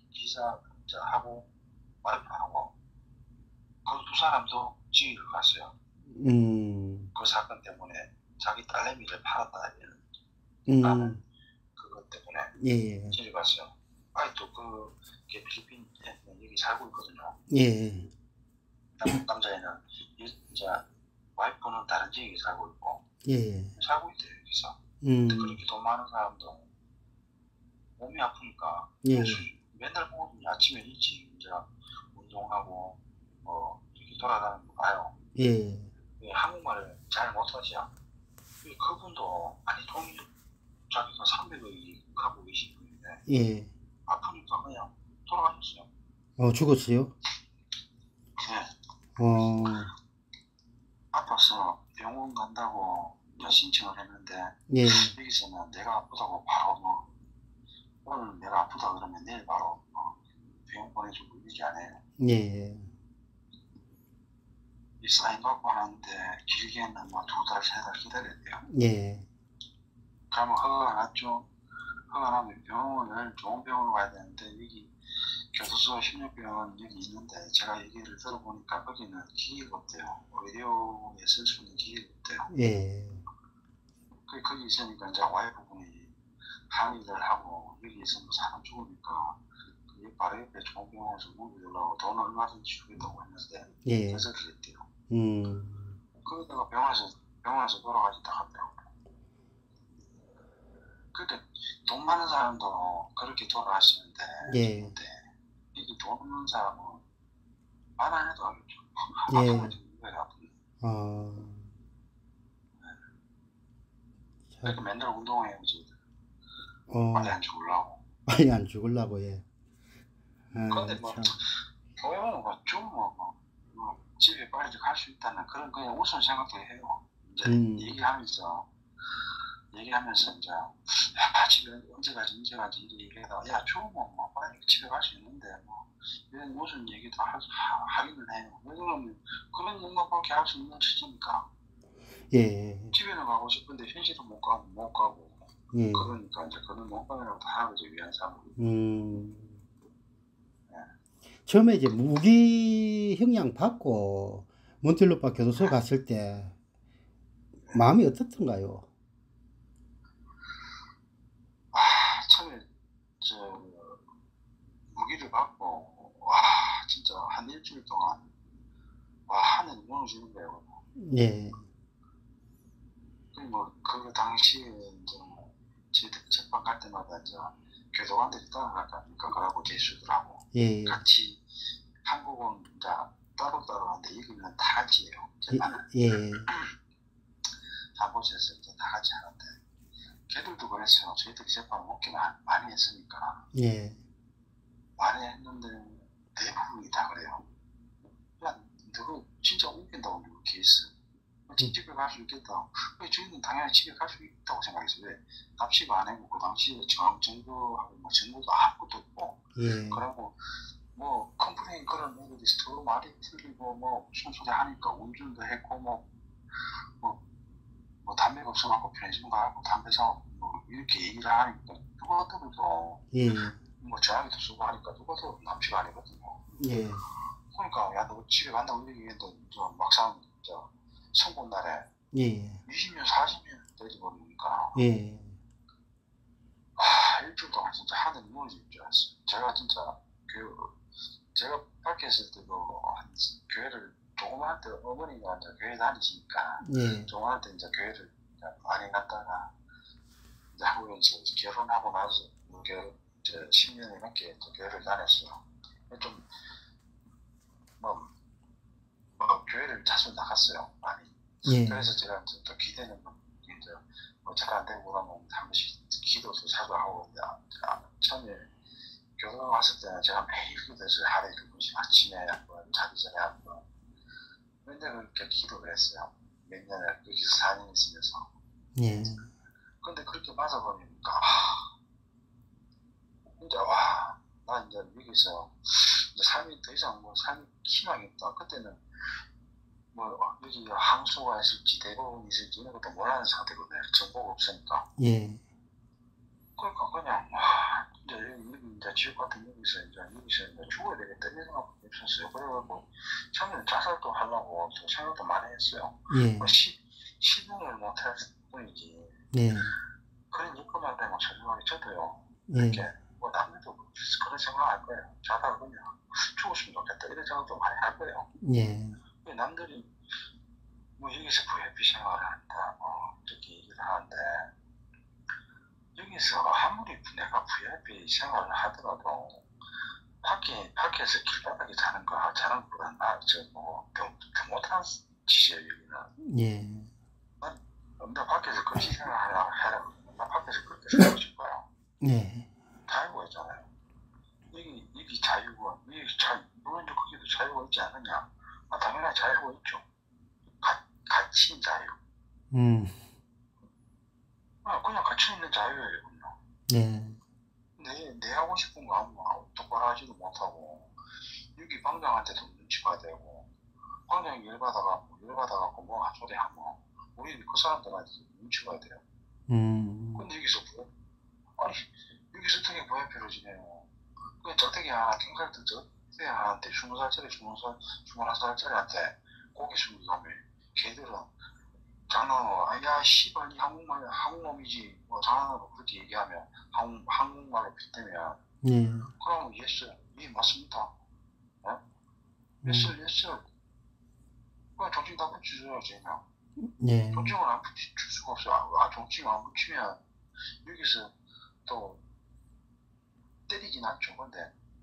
와이프하고 그 두 사람도 지휘를 갔어요. 그 사건 때문에 자기 딸내미를 팔았다 이런 그것 때문에 예. 지휘를 갔어요. 아직도 그 필리핀 여기 살고 있거든요. 예. 남자애는 이제 와이프는 다른 지역에 살고 있고 예. 살고 있대요 여기서. 근데 그렇게 돈 많은 사람도 몸이 아프니까 예. 맨날 보거든요. 아침에 일찍 이제 운동하고 뭐 이렇게 돌아다니는 거 봐요. 예. 한국말을 잘 못하죠. 그분도 아니 돈이 자기가 300억이 갖고 계신 분인데 예. 아프니까 그냥 돌아가셨어요. 죽었어요? 네. 아파서 병원 간다고 신청을 했는데 예. 여기서는 내가 아프다고 바로 뭐 오늘 내가 아프다 그러면 내일 바로 병원 보내주고 이렇게 안 해요. 예. 이 사인 받고 하는데 길게는 뭐 2달, 3달 기다려야 돼요. 예. 그러면 허가가 났죠. 허가 나면 병원을 좋은 병원을 가야 되는데 여기 교도소 협력병원 여기 있는데 제가 얘기를 들어보니까 거기는 기계가 없대요. 의료에 쓸 수 있는 기계가 없대요. 예. 거기 있으니까 이제 와이프분이 항의를 하고 여기 있으면 사람 죽으니까 이 바로 옆에 좋은 병원에서 무기 들라고 돈 얼마든지 주겠다고 했는데 예. 거절을 했대요. 그러다가 병원에서 돌아가셨다 하더라고요. 그러니까 돈 많은 사람도 그렇게 돌아가시는데 예. 이 돈 없는 사람은 말 안 해도 알겠죠. 예. 아프면 죽는 거예요. 아프면. 그러니까 맨날 운동해야지. 빨리 안 죽으려고. 빨리 안 죽으려고, 예. 근데 뭐 보면은 집에 빨리 갈 수 있다는 그런 그냥 우선 생각도 해요. 이제 얘기하면서 이제 집에 언제 가지 이렇게 얘기하다가 야 좋으면 뭐 빨리 집에 갈 수 있는데 뭐 이런 무슨 얘기도 하기는 해요. 왜냐면 그런 것밖에 할 수 없는 처지니까. 예. 집에는 가고 싶은데 현실은 못 가고. 예. 그러니까 이제 그런 농방이라고 할아버지 위한 사람. 처음에 이제 무기 형량 받고 몬텔루파 교도소 갔을 때 마음이 어떻던가요? 처음에 무기를 받고 진짜 한 일주일 동안 하늘이 무너지는 거예요. 예. 그 당시에 이제 재판 갈 때마다 이제 교도관들이 따라갈 거 아닙니까? 그러고 재수들하고 예. 같이 한국은 이제 따로 하는데 여기는 다 같이 해요. 재판을. 예. 사무실에서 이제 다 같이 하는데 걔들도 그랬어요. 저희들이 재판을 먹기 많이 했으니까. 예. 많이 했는데 대부분이 다 그래요. 야, 너가 진짜 웃긴다고 이거 케이스. 집에 갈 수 있겠다. 저희는 당연히 집에 갈 수 있다고 생각했어요. 왜? 납치가 안 하고 그 당시에 정부하고 뭐 정부도 아무것도 없고. 예. 그리고 뭐 컴플레인 그런 애들이 서로 말이 틀리고 뭐 무슨 소리 하니까 운전도 했고 뭐 담배가 없어갖고 편의점 가고 담배 사고 뭐 이렇게 얘기를 하니까 누가 들어도 예. 뭐 전화기도 쓰고 하니까 누가 들어도 납치가 아니거든요. 예. 그러니까 야 너 집에 간다고 얘기했는데 막상 선고 날에 예. 20년 40년 때려버리니까 예. 일주일 동안 진짜 하늘이 무너질 줄 알았어요. 제가 진짜 제가 밖에 있을 때도 교회를 조그마한 때 어머니가 이제 교회 다니시니까 예. 조그마한 때 이제 교회를 많이 갔다가 이제 한국에 이제 결혼하고 나서 이제 10년이 넘게 이제 교회를 다녔어요. 좀 교회를 자주 나갔어요. 많이. 예. 그래서 제가 이제 또 기대는 이제 잘 안 되고 그러면 한 번씩 기도도 자주 하고 처음에 교회 왔을 때는 제가 매일 기도했어요. 하루에 2번씩 아침에 한번 자기 전에 한번 맨날 그렇게 기도를 했어요. 몇 년을 여기서 4년 있으면서. 예. 근데 그렇게 맞아보니까 진짜 나 이제 여기서 이제 삶이 더 이상 삶이 희망이 없다. 그때는 여기 항소가 있을지 대법원이 있을지 이런 것도 몰라는 상태거든요. 정보가 없으니까. 예. 그러니까 그냥 이제 여기 이제 지옥 같은 여기서 이제 죽어야 되겠다 이런 생각밖에 없었어요. 그래가지고 처음에는 자살도 하려고 생각도 많이 했어요. 예. 시도를 못할 뿐이지. 예. 그런 여건만 되면 정말 저도요. 예. 이렇게 남들도 그런 생각할 거예요. 자다가 그냥 죽었으면 좋겠다 이런 생각도 많이 할 거예요. 예. 남들이 여기서 VIP 생활을 한다 이렇게 얘기를 하는데 여기서 아무리 내가 VIP 생활을 하더라도 밖에서 길바닥에 자는 것보다는 더 못한 짓이에요 여기는. 예. 나 밖에서 그렇게 생활하라 해라. 나 밖에서 그렇게 살고 싶어요. 예. 자유가 있잖아요. 여기 자유가 물론 거기도 자유가 있지 않느냐? 당연히 자유가 있죠. 가치 자유. 그냥 가치 있는 자유예요. 예. 내 하고 싶은 거 아무 똑바로 하지도 못하고 여기 방장한테도 눈치 봐야 되고 방장이 열받아갖고 뭐 한 소리 하면 우리 그 사람들한테 눈치 봐야 돼요. 근데 여기서 여기서 어떻게 VIP로 지내요? 그냥 저택이 하나 경찰들 저택한테 20살짜리 21살짜리한테 고개 숙이고 가면 걔들은 장난으로 야 씨발 이 한국놈이지 장난으로 그렇게 얘기하면 한국말로 빗대면 예. 그러면 예스, 예 맞습니다. 어? 예스, 예스. 그냥 존칭 다 붙여줘야지 그냥. 예. 존칭을 안 붙일 수가 없어. 존칭 안 붙이면 여기서 또 때리진 않죠. 근데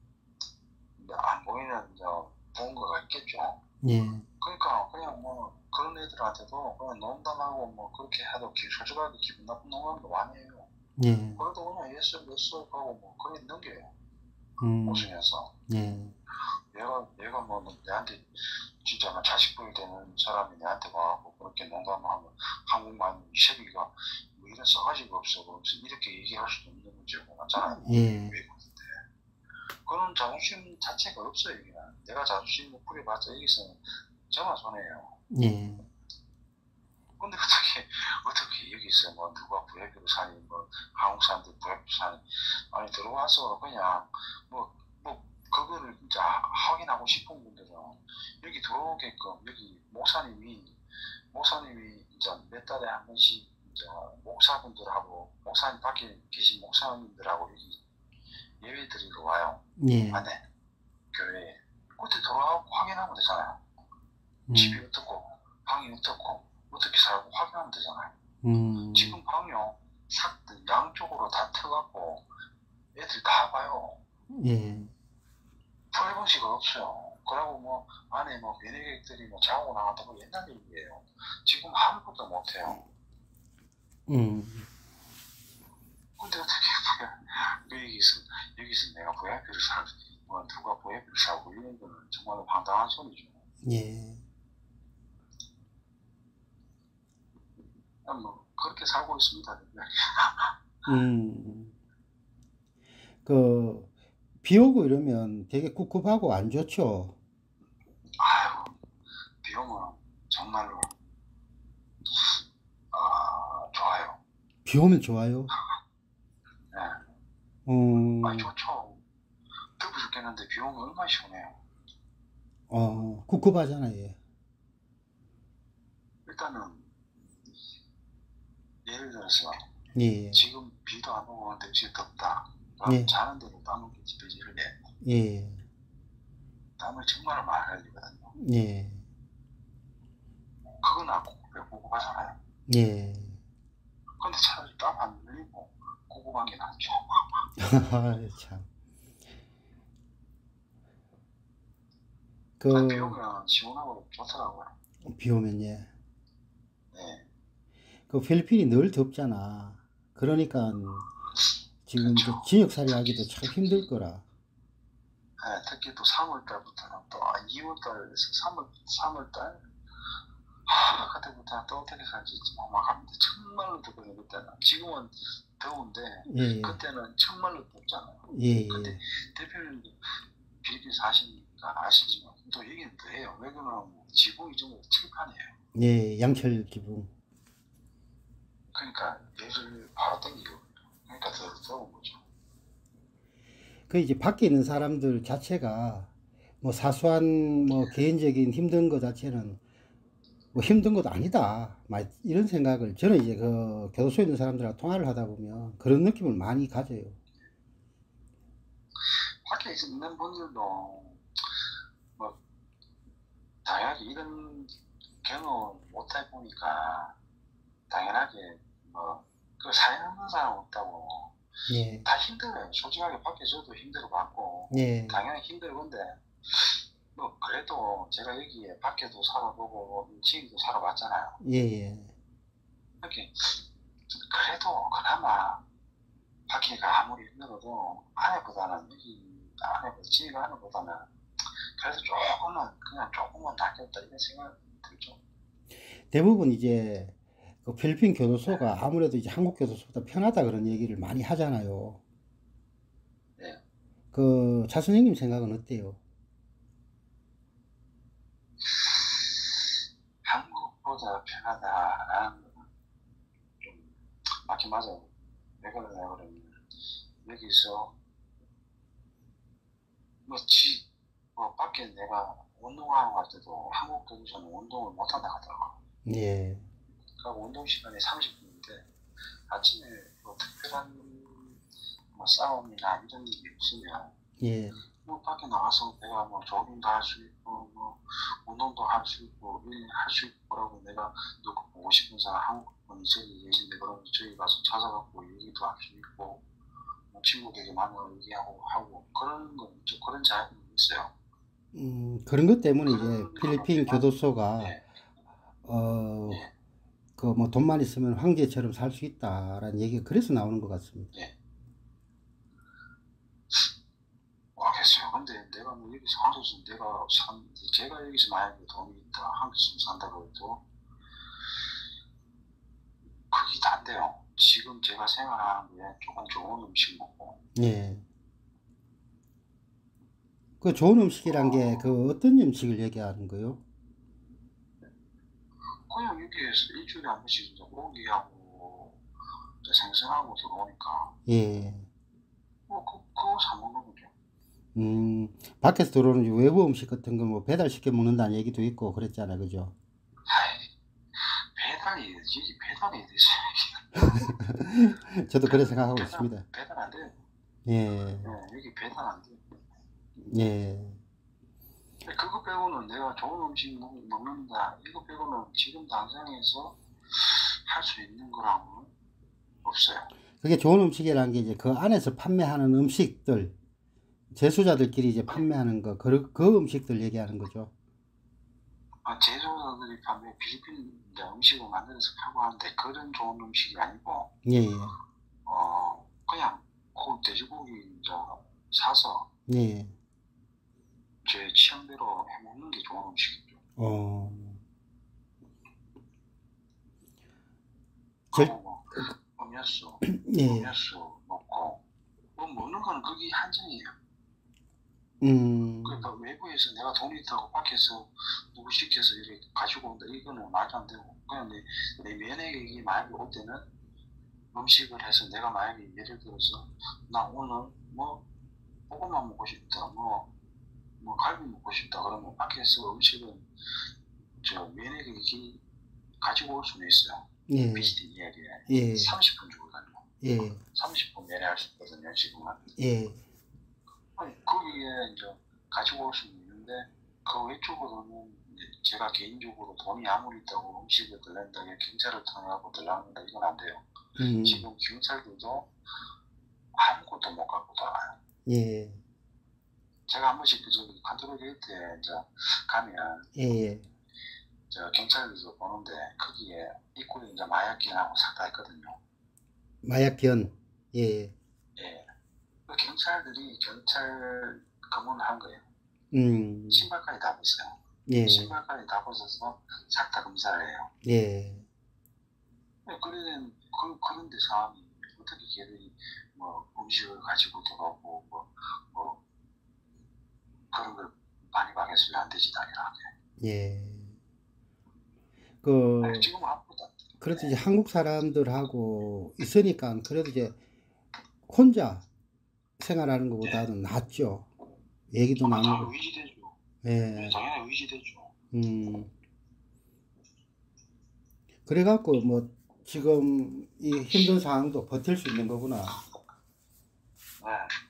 안 보이는 뭔가가 있겠죠. 예. 그러니까 그냥 뭐 그런 애들한테도 그냥 농담하고 뭐 그렇게 해도 솔직하게 기분 나쁜 농담도 아니에요. 예. 그래도 그냥 예스 예스 하고 뭐 그래 넘겨요. 웃으면서. 예. 얘가 뭐 내한테 진짜 막 자식 보일 되는 사람이 내한테 와갖고 그렇게 농담하면 한국말 이 새끼가 뭐 이런 싸가지가 없어 그러면서 이렇게 얘기할 수도 없는 문제고 맞잖아요. 예. 그런 자존심 자체가 없어요. 그냥 내가 자존심을 부려봤자 여기서는 저만 손해요. 예. 근데 어떻게 여기서 뭐 누가 부회비로 사니 뭐 한국 사람들 부회비로 사니 아니 들어와서 그냥 뭐 그거를 진짜 확인하고 싶은 분들은 여기 들어오게끔 여기 목사님이 이제 몇 달에 한 번씩 이제 목사분들하고 목사님 밖에 계신 목사님들하고 여기 예배 드리러 와요. 예. 안에 교회에 그때 들어가고 확인하면 되잖아요. 집이 어떻고 방이 어떻고 어떻게 살고 확인하면 되잖아요. 지금 방요 양쪽으로 다 터갖고 애들 다 봐요. 예. 프라이버시가 없어요. 그러고 뭐 안에 뭐 비내객들이 뭐 자고 나갔다고 옛날 얘기예요. 지금 아무것도 못해요. 근데 어떻게 여기서 내가 VIP를 뭐 누가 VIP를 사고 이런 거는 정말로 황당한 소리죠. 예. 뭐 그렇게 살고 있습니다. 비 오고 이러면 되게 꿉꿉하고 안 좋죠. 아유, 비 오면 정말로 좋아요. 비 오면 좋아요? 네. 좋죠. 더워 죽겠는데 비 오면 얼마나 시원해요. 꿉꿉하잖아요. 일단은 예를 들어서 예. 지금 비도 안 오고 근데 지금 덥다. 예. 자는 대로 땀을 찌질찌질해. 예. 땀을 정말 많이 흘리거든요. 예. 그건 안 꿉꿉하잖아요. 예. 근데 차라리 땀 안 흘리고 꿉꿉한 게 낫죠. 참. 비 오면 시원하고 좋더라고요. 비 오면 예. 네. 필리핀이 늘 덥잖아. 그러니까 지금 그렇죠. 지역살이 하기도 참 힘들 거라. 네, 특히 또 3월달부터는 또 2월달에서 3월달 그때부터는 또 어떻게 살지 막막합니다. 정말로 덥거든요. 그때는 지금은 더운데 예. 그때는 정말로 덥잖아요. 예. 근데 대표님도 필리핀 사시니까 아시지만 또 얘기는 더 해요. 왜 그러면 지붕이 전부 칠판이에요. 예, 양철 기붕. 그러니까 얘를 바로 당기고 그러니까 더 더운 거죠. 이제 밖에 있는 사람들 자체가 뭐 사소한 뭐 개인적인 힘든 거 자체는 뭐 힘든 것도 아니다. 막 이런 생각을 저는 이제 교도소에 있는 사람들하고 통화를 하다 보면 그런 느낌을 많이 가져요. 밖에 있는 분들도 뭐 당연하게 이런 경험을 못 해보니까 당연하게 뭐 그 사연하는 사람 없다고. 예. 다 힘들어요. 솔직하게 밖에 저도 힘들어봤고 예. 당연히 힘들건데 뭐 그래도 제가 여기에 밖에도 살아보고 지금도 살아봤잖아요. 예예. 이렇게 그래도 그나마 밖에가 아무리 힘들어도 안에보다는 집 안에보다는 그래도 조금만 낫겠다 이런 생각이 들죠. 대부분 이제 필리핀 교도소가 아무래도 이제 한국 교도소보다 편하다 그런 얘기를 많이 하잖아요. 네. 자선생님 생각은 어때요? 한국보다 편하다라는 건 좀 맞긴 맞아요. 왜 그러면 여기서 뭐 밖에 내가 운동하러 갈 때도 한국 교도소는 운동을 못 한다 하더라고요. 예. 그리고 운동 시간이 30분인데 아침에 뭐 특별한 뭐 싸움이나 이런 일이 없으면 예. 뭐 밖에 나가서 내가 뭐 조깅도 할 수 있고 뭐 운동도 할 수 있고 할 수 있고 그러고 내가 누구 보고 싶은 사람 한국 분이 저기 계신데 그러면 저기 가서 찾아갖고 얘기도 할 수 있고 뭐 친구들이 만나서 얘기하고 하고 그런 건 있죠. 그런 자유는 있어요. 그런 것 때문에 이제 필리핀 교도소가 네. 네. 그 뭐 돈만 있으면 황제처럼 살 수 있다라는 얘기가 그래서 나오는 것 같습니다. 네. 모르겠어요. 근데 내가 뭐 여기서 한국에서 제가 여기서 만약에 돈이 있다, 한국에서 산다고 해도 그게 다인데요. 지금 제가 생활하는 게 조금 좋은 음식 먹고. 예. 그 좋은 음식이란 게 그 어떤 음식을 얘기하는 거요? 그냥 여기에서 일주일에 한 번씩 이제 고기하고 이제 생선하고 들어오니까. 예. 그거 사 먹는 거죠. 밖에서 들어오는 외부 음식 같은 거 뭐 배달시켜 먹는다는 얘기도 있고 그랬잖아요. 그죠? 배달이 되지. 저도 그렇게 생각하고 있습니다. 배달 안 돼요. 예. 네, 여기 배달 안 돼요. 예. 그거 빼고는 내가 좋은 음식 먹는다. 이거 빼고는 지금 당장에서 할 수 있는 거랑은 없어요. 그게 좋은 음식이라는 게 이제 그 안에서 판매하는 음식들, 제수자들끼리 이제 판매하는 거, 그 음식들 얘기하는 거죠. 제조사들이 판매 필리핀 음식을 만들어서 팔고 하는데 그런 좋은 음식이 아니고 예. 그냥 돼지고기 이제 사서 예. 제 취향대로 해 먹는 게 좋은 음식이죠. 그리고 뭐 음료수, 예. 음료수 먹고 뭐 먹는 거는 그게 한정이에요. 그러니까 외부에서 내가 돈이 있다고 밖에서 누구 시켜서 이렇게 가지고 온다 이거는 말도 안 되고 그냥 내 면회객이 만약에 올 때는 음식을 해서 내가 만약에 예를 들어서 나 오늘 뭐 볶음밥 먹고 싶다 뭐 갈비 먹고 싶다 그러면 밖에서 음식은 저 면회객이 가지고 올 수는 있어요. 예. 비스팅 이야기에 예. 30분 주거든요. 예. 30분 면회할 수 있거든요 지금은. 예. 거기에 이제 가지고 올 수는 있는데 그 외쪽으로는 제가 개인적으로 돈이 아무리 있다고 음식을 들른다고 경찰을 통해서 들라는다 이건 안 돼요. 지금 경찰들도 아무것도 못 갖고 나와요. 예. 제가 한 번씩 저기 컨트롤 게이트에 이제 가면 예. 저 경찰들도 보는데 거기에 입구에 이제 마약견하고 싹 다 있거든요. 마약견. 예. 예. 그 경찰들이 경찰 검문한 거예요. 신발까지 다 벗어요. 예. 신발까지 다 벗어서 싹 다 검사를 해요. 예. 그런데 상황이 어떻게 걔들이 뭐 음식을 가지고 들어오고 뭐 그런 걸 많이 막았으면 안 되지 당연하게. 예. 지금 아무것도 안 돼. 그래도 이제 한국 사람들하고 있으니까 그래도 이제 혼자 생활하는 것보다는 낫죠. 얘기도 나누고. 의지되죠. 예. 당연히 의지되죠. 그래갖고 뭐 지금 이 힘든 상황도 버틸 수 있는 거구나. 네.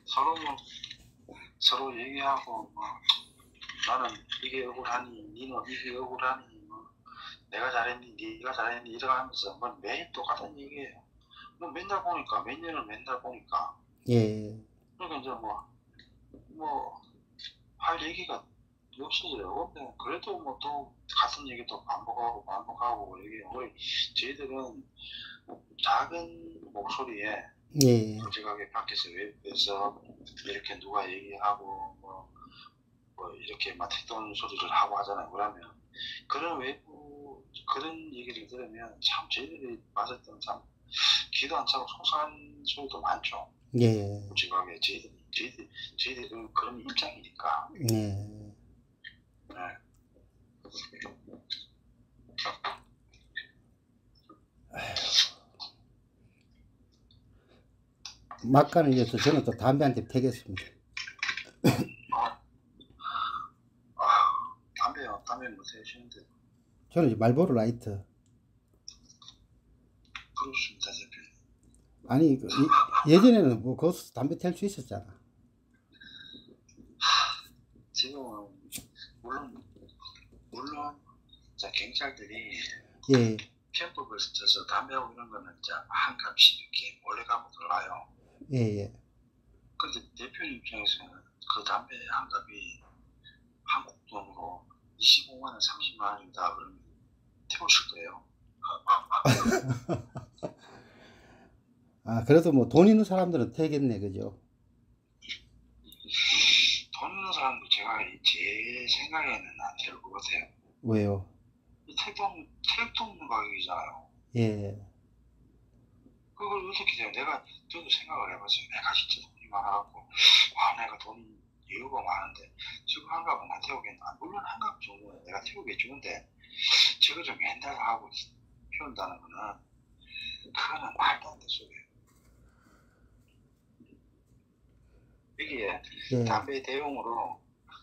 서로 얘기하고 뭐 나는 이게 억울하니 니는 이게 억울하니 뭐 내가 잘했니 네가 잘했니 이러면서 뭐 매일 똑같은 얘기예요. 뭐 맨날 보니까 몇 년을 맨날 보니까. 예. 그러니까 이제 뭐 할 얘기가 없어져요. 근데 그래도 뭐 또 같은 얘기도 반복하고 얘기해요. 우리 저희들은 작은 목소리에 예. 솔직하게 밖에서 외부에서 이렇게 누가 얘기하고 뭐 이렇게 막 택도는 소리를 하고 하잖아요. 그러면 그런 외부 그런 얘기를 들으면 참 저희들이 봤을 때는 참 귀도 안 차고 속상한 소리도 많죠. 예. 솔직하게 저희들은 그런 입장이니까. 네. 막간을 위해서 저는 또 담배 한 대 피겠습니다. 담배 못 태우시는데. 저는 이제 말보로 라이트. 그렇습니다, 대표. 아니 예전에는 뭐 거기서 담배 댈 수 있었잖아. 지금은 물론 이제 경찰들이 예, 편법을 써서 담배하고 이런 거는 이제 한 값씩 이렇게 몰래 갖고 들어가요. 예, 예. 근데 대표님 입장에서는 그 담배 한 값이 한국 돈으로 25만 원, 30만 원이다 그러면 태우실 거예요. 아, 그래도 뭐 돈 있는 사람들은 되겠네, 그죠? 돈 있는 사람도 제 생각에는 안 될 것 같아요. 왜요? 택도 없는 가격이잖아요. 예, 그걸 어떻게 돼요? 저도 생각을 해봤어요. 내가 진짜 돈이 많아갖고, 내가 돈 여유가 많은데, 지금 한갑은 안 태우겠나? 물론 한갑 정도는 내가 태우기 좋은데, 저거 좀 맨날 하고 피운다는 거는, 그거는 말도 안 되는 소리예요. 여기에 예. 담배 대용으로,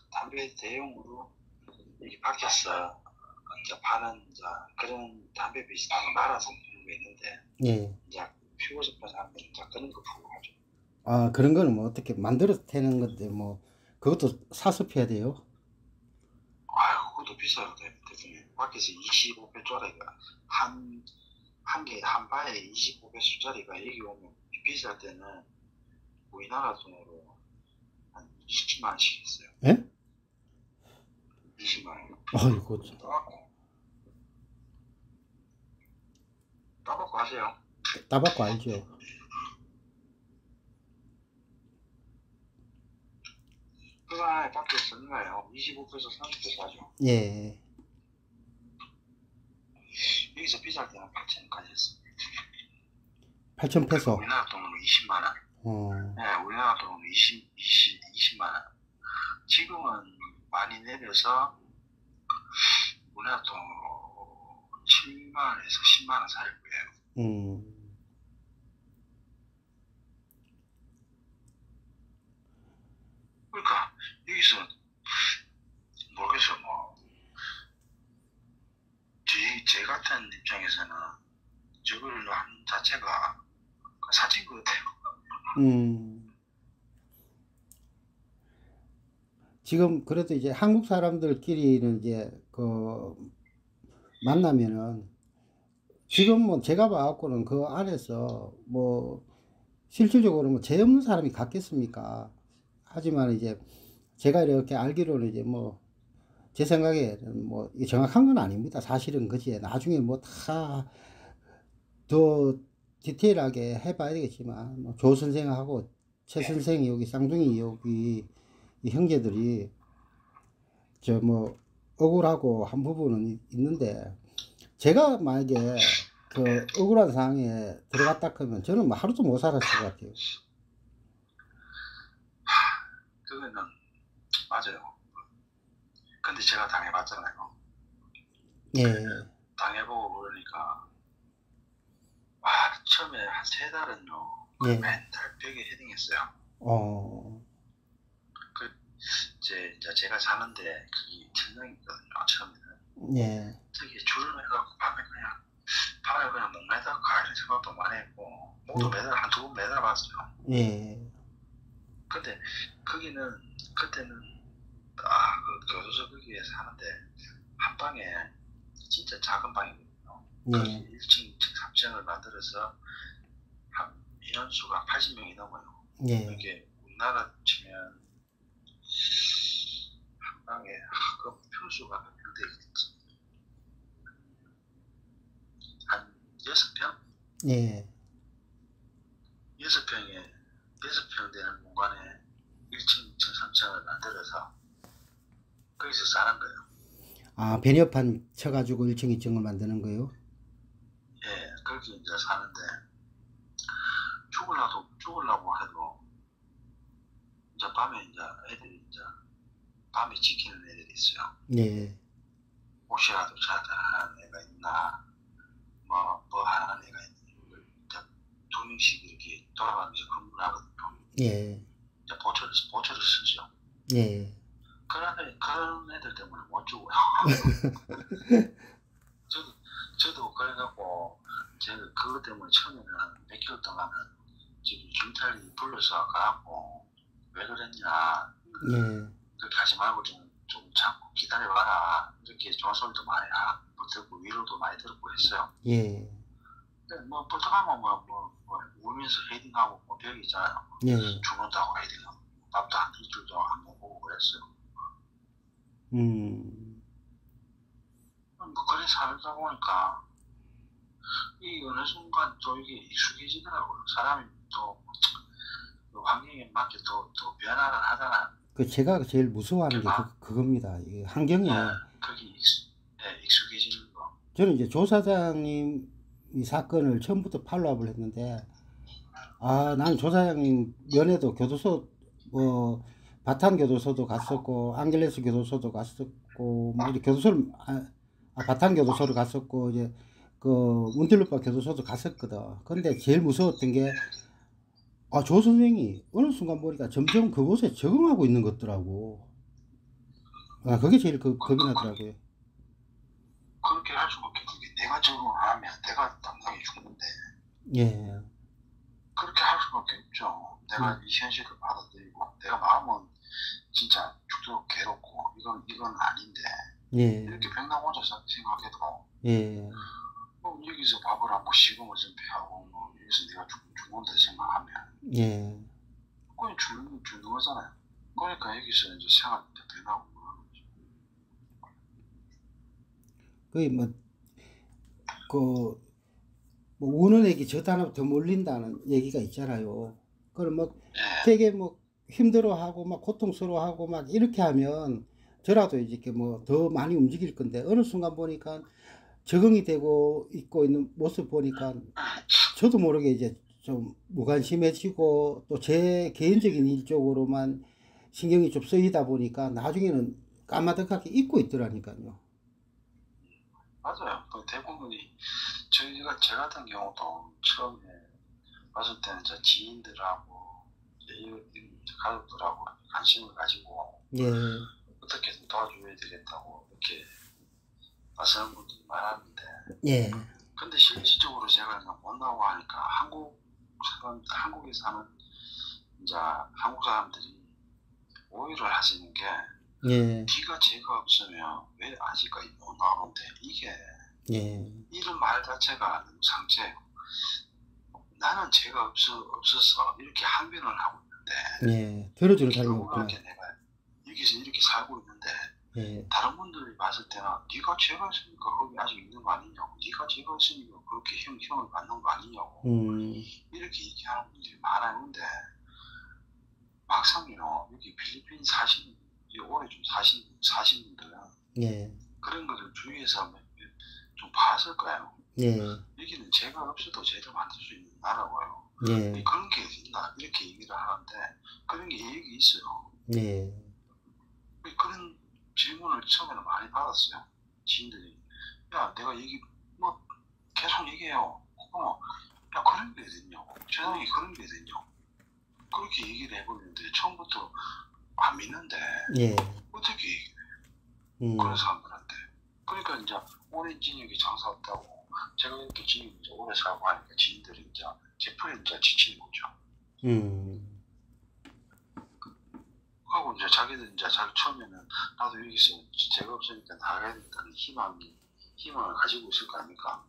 이렇게 바뀌었어. 이제 파는, 이제 그런 담배 비슷한 거 말아서 피우는 게 있는데, 예. 이제 피우고 싶은 사람들은 이제 그런 거 피우고 하죠. 아, 그런 거는 뭐 어떻게 만들어서 태는 건데, 뭐, 그것도 사서 피야 돼요? 아유, 그것도 비싸요, 대표님. 밖에서 25배짜리가, 한 바에 25배짜리가 여기 오면 비쌀 때는 우리나라 돈으로 한 20만 원씩 있어요. 예? 20만 원. 아이고, 참. 따먹고 하세요. 따박고 알죠? 그거 하나에 밖에서 얼마예요? 25배에서 30배 사죠. 예. 여기서 비쌀 때는 8,000원까지 했어요. 8,000페소. 우리나라 돈으로 20만 원. 네, 우리나라 돈으로 20만 원. 지금은 많이 내려서 우리나라 돈으로 7만 원에서 10만 원 사이일 거예요. 그러니까 여기서 모르겠어 뭐 제 같은 입장에서는 저걸 하는 자체가 사치인 것 같아요. 지금 그래도 이제 한국 사람들끼리는 이제 그 만나면은 지금 뭐 제가 봐갖고는 그 안에서 뭐 실질적으로 뭐 죄 없는 사람이 같겠습니까? 하지만 이제 제가 이렇게 알기로는 이제 뭐 제 생각에는 뭐 정확한 건 아닙니다. 사실은 그지. 나중에 뭐 다 더 디테일하게 해봐야 되겠지만 뭐 조 선생하고 최 선생이 여기 쌍둥이 여기 이 형제들이 저 뭐 억울하고 한 부분은 있는데 제가 만약에 그 억울한 상황에 들어갔다 그러면 저는 뭐 하루도 못 살았을 것 같아요. 그거는 맞아요. 근데 제가 당해봤잖아요. 예. 당해보고 그러니까 처음에 한 3달은요. 예. 맨날 벽에 헤딩했어요. 이제 제가 사는데 그게 천장이거든요. 처음에는. 예. 저기 줄을 해갖고 밤에 그냥 목 매달고 가는 생각도 많이 했고 목도 한 2번 매달아봤어요. 예. 근데 그때는 그 교도소 거기에 사는데 한 방에 진짜 작은 방이거든요. 거기 1층, 2층, 3층을 만들어서 한 인원수가 80명이 넘어요. 예. 이게 우리나라 치면 한 방에 그 평수가 몇 평 되겠지? 한 6평? 예. 6평 되는 공간에 1층, 2층, 3층을 만들어서 거기서 사는 거예요. 아, 배려판 쳐가지고 1층, 2층을 만드는 거예요? 예, 거기 이제 사는데 죽으려고 해도 이제 밤에 이제 애들이 이제 밤에 지키는 애들이 있어요. 예. 혹시라도 자다하는 애가 있나, 뭐 하는 애가 있나, 이제 2명씩 이렇게 돌아가면서 근무를 하거든요. 예. 이제 보초를 쓰죠. 예. 그런 애들 때문에 못 죽어요. 저도 그래갖고 제가 그것 때문에 처음에는 몇 개월 동안은 지금 경찰이 불러서 가고 왜 그랬냐. 그렇게 하지 말고 좀 참고 기다려봐라. 이렇게 좋은 소리도 많이 듣고 위로도 많이 듣고 했어요. 뭐 보통하면 울면서 헤딩하고 뭐 벽이 있잖아요. 죽는다고 헤딩하고 밥도 한 일주일도 안 먹고 그랬어요. 뭐 그래 살다 보니까 이 어느 순간 또 이게 익숙해지더라고요. 사람이 또 환경에 맞게 또 변화를 하잖아요. 그 제가 제일 무서워하는 게 그겁니다. 이 환경에 그게 익숙해지는 거. 저는 이제 조 사장님 이 사건을 처음부터 팔로업을 했는데, 나는 조 사장님 면회도 교도소, 바탄 교도소도 갔었고, 앙겔레스 교도소도 갔었고, 뭐 이렇게 교도소를, 바탄 교도소를 갔었고, 이제 그 문틀루파 교도소도 갔었거든. 근데 제일 무서웠던 게, 조 선생이 어느 순간 보니까 점점 그곳에 적응하고 있는 것 같더라고. 그게 제일 겁이 나더라고요. 그렇게 할 수밖에 없는 게 내가 적응하면 내가 당당히 죽는데. 그렇게 할 수밖에 없죠. 내가 이 현실을 받아들이고 내가 마음은 진짜 죽도록 괴롭고 이건 아닌데. 이렇게 백날 혼자 생각해도 여기서 밥을 안 먹고 식음을 좀 피하고 여기서 내가 죽는다 생각하면 그건 죽는 거잖아요. 그러니까 여기서 이제 생활이 변하고 그러는 거죠. 우는에게 저 단어 더 몰린다는 얘기가 있잖아요. 그럼 되게 힘들어하고 고통스러워하고 이렇게 하면 저라도 이제 더 많이 움직일 건데, 어느 순간 보니까 적응이 되고 있고 있는 모습 보니까 저도 모르게 이제 좀 무관심해지고 또 제 개인적인 일 쪽으로만 신경이 좀 쓰이다 보니까 나중에는 까마득하게 잊고 있더라니까요. 맞아요. 대부분이 제 같은 경우도 처음에 봤을 때는 지인들하고 가족들하고 관심을 가지고 어떻게든 도와줘야 되겠다고 이렇게 나서는 분들이 많았는데 근데 실질적으로 제가 못 나오고 하니까 한국에 사는 이제 한국 사람들이 오해를 하시는 게 네가 죄가 없으면 왜 아직까지 못 나오는데, 이게 이런 말 자체가 너무 상처예요. 나는 죄가 없어서 이렇게 항변을 하고 있는데 들어주는 사람이 없구나. 내가 여기서 이렇게 살고 있는데 다른 분들이 봤을 때는 네가 죄가 있으니까 거기 아직 있는 거 아니냐고, 네가 죄가 있으니까 그렇게 형을 받는 거 아니냐고 이렇게 얘기하는 분들이 많았는데, 막상요 여기 필리핀 오래 좀 사신 분들은 그런 거를 주위에서 좀 봤을 거예요. 여기는 죄가 없어도 죄를 만들 수 있는 나라고요. 그런 게 있나 이렇게 얘기를 하는데 그런 게 얘기 있어요. 그런 질문을 처음에는 많이 받았어요. 지인들이 야 내가 얘기 계속 얘기해요. 야 그런 게 됐냐고, 세상에 그런 게 됐냐고 그렇게 얘기를 해보는데 처음부터 안 믿는데 어떻게 얘기해 그런 사람들한테. 그러니까 이제 오랜 진역이 장사했다고 제가 이렇게 진역이 이제 오래 살고 하니까 지인들이 이제 제 풀에 이제 지치는 거죠. 하고 이제 자기들 이제 자기 처음에는 나도 여기서 제가 없으니까 나가야 된다는 희망을 가지고 있을 거 아닙니까?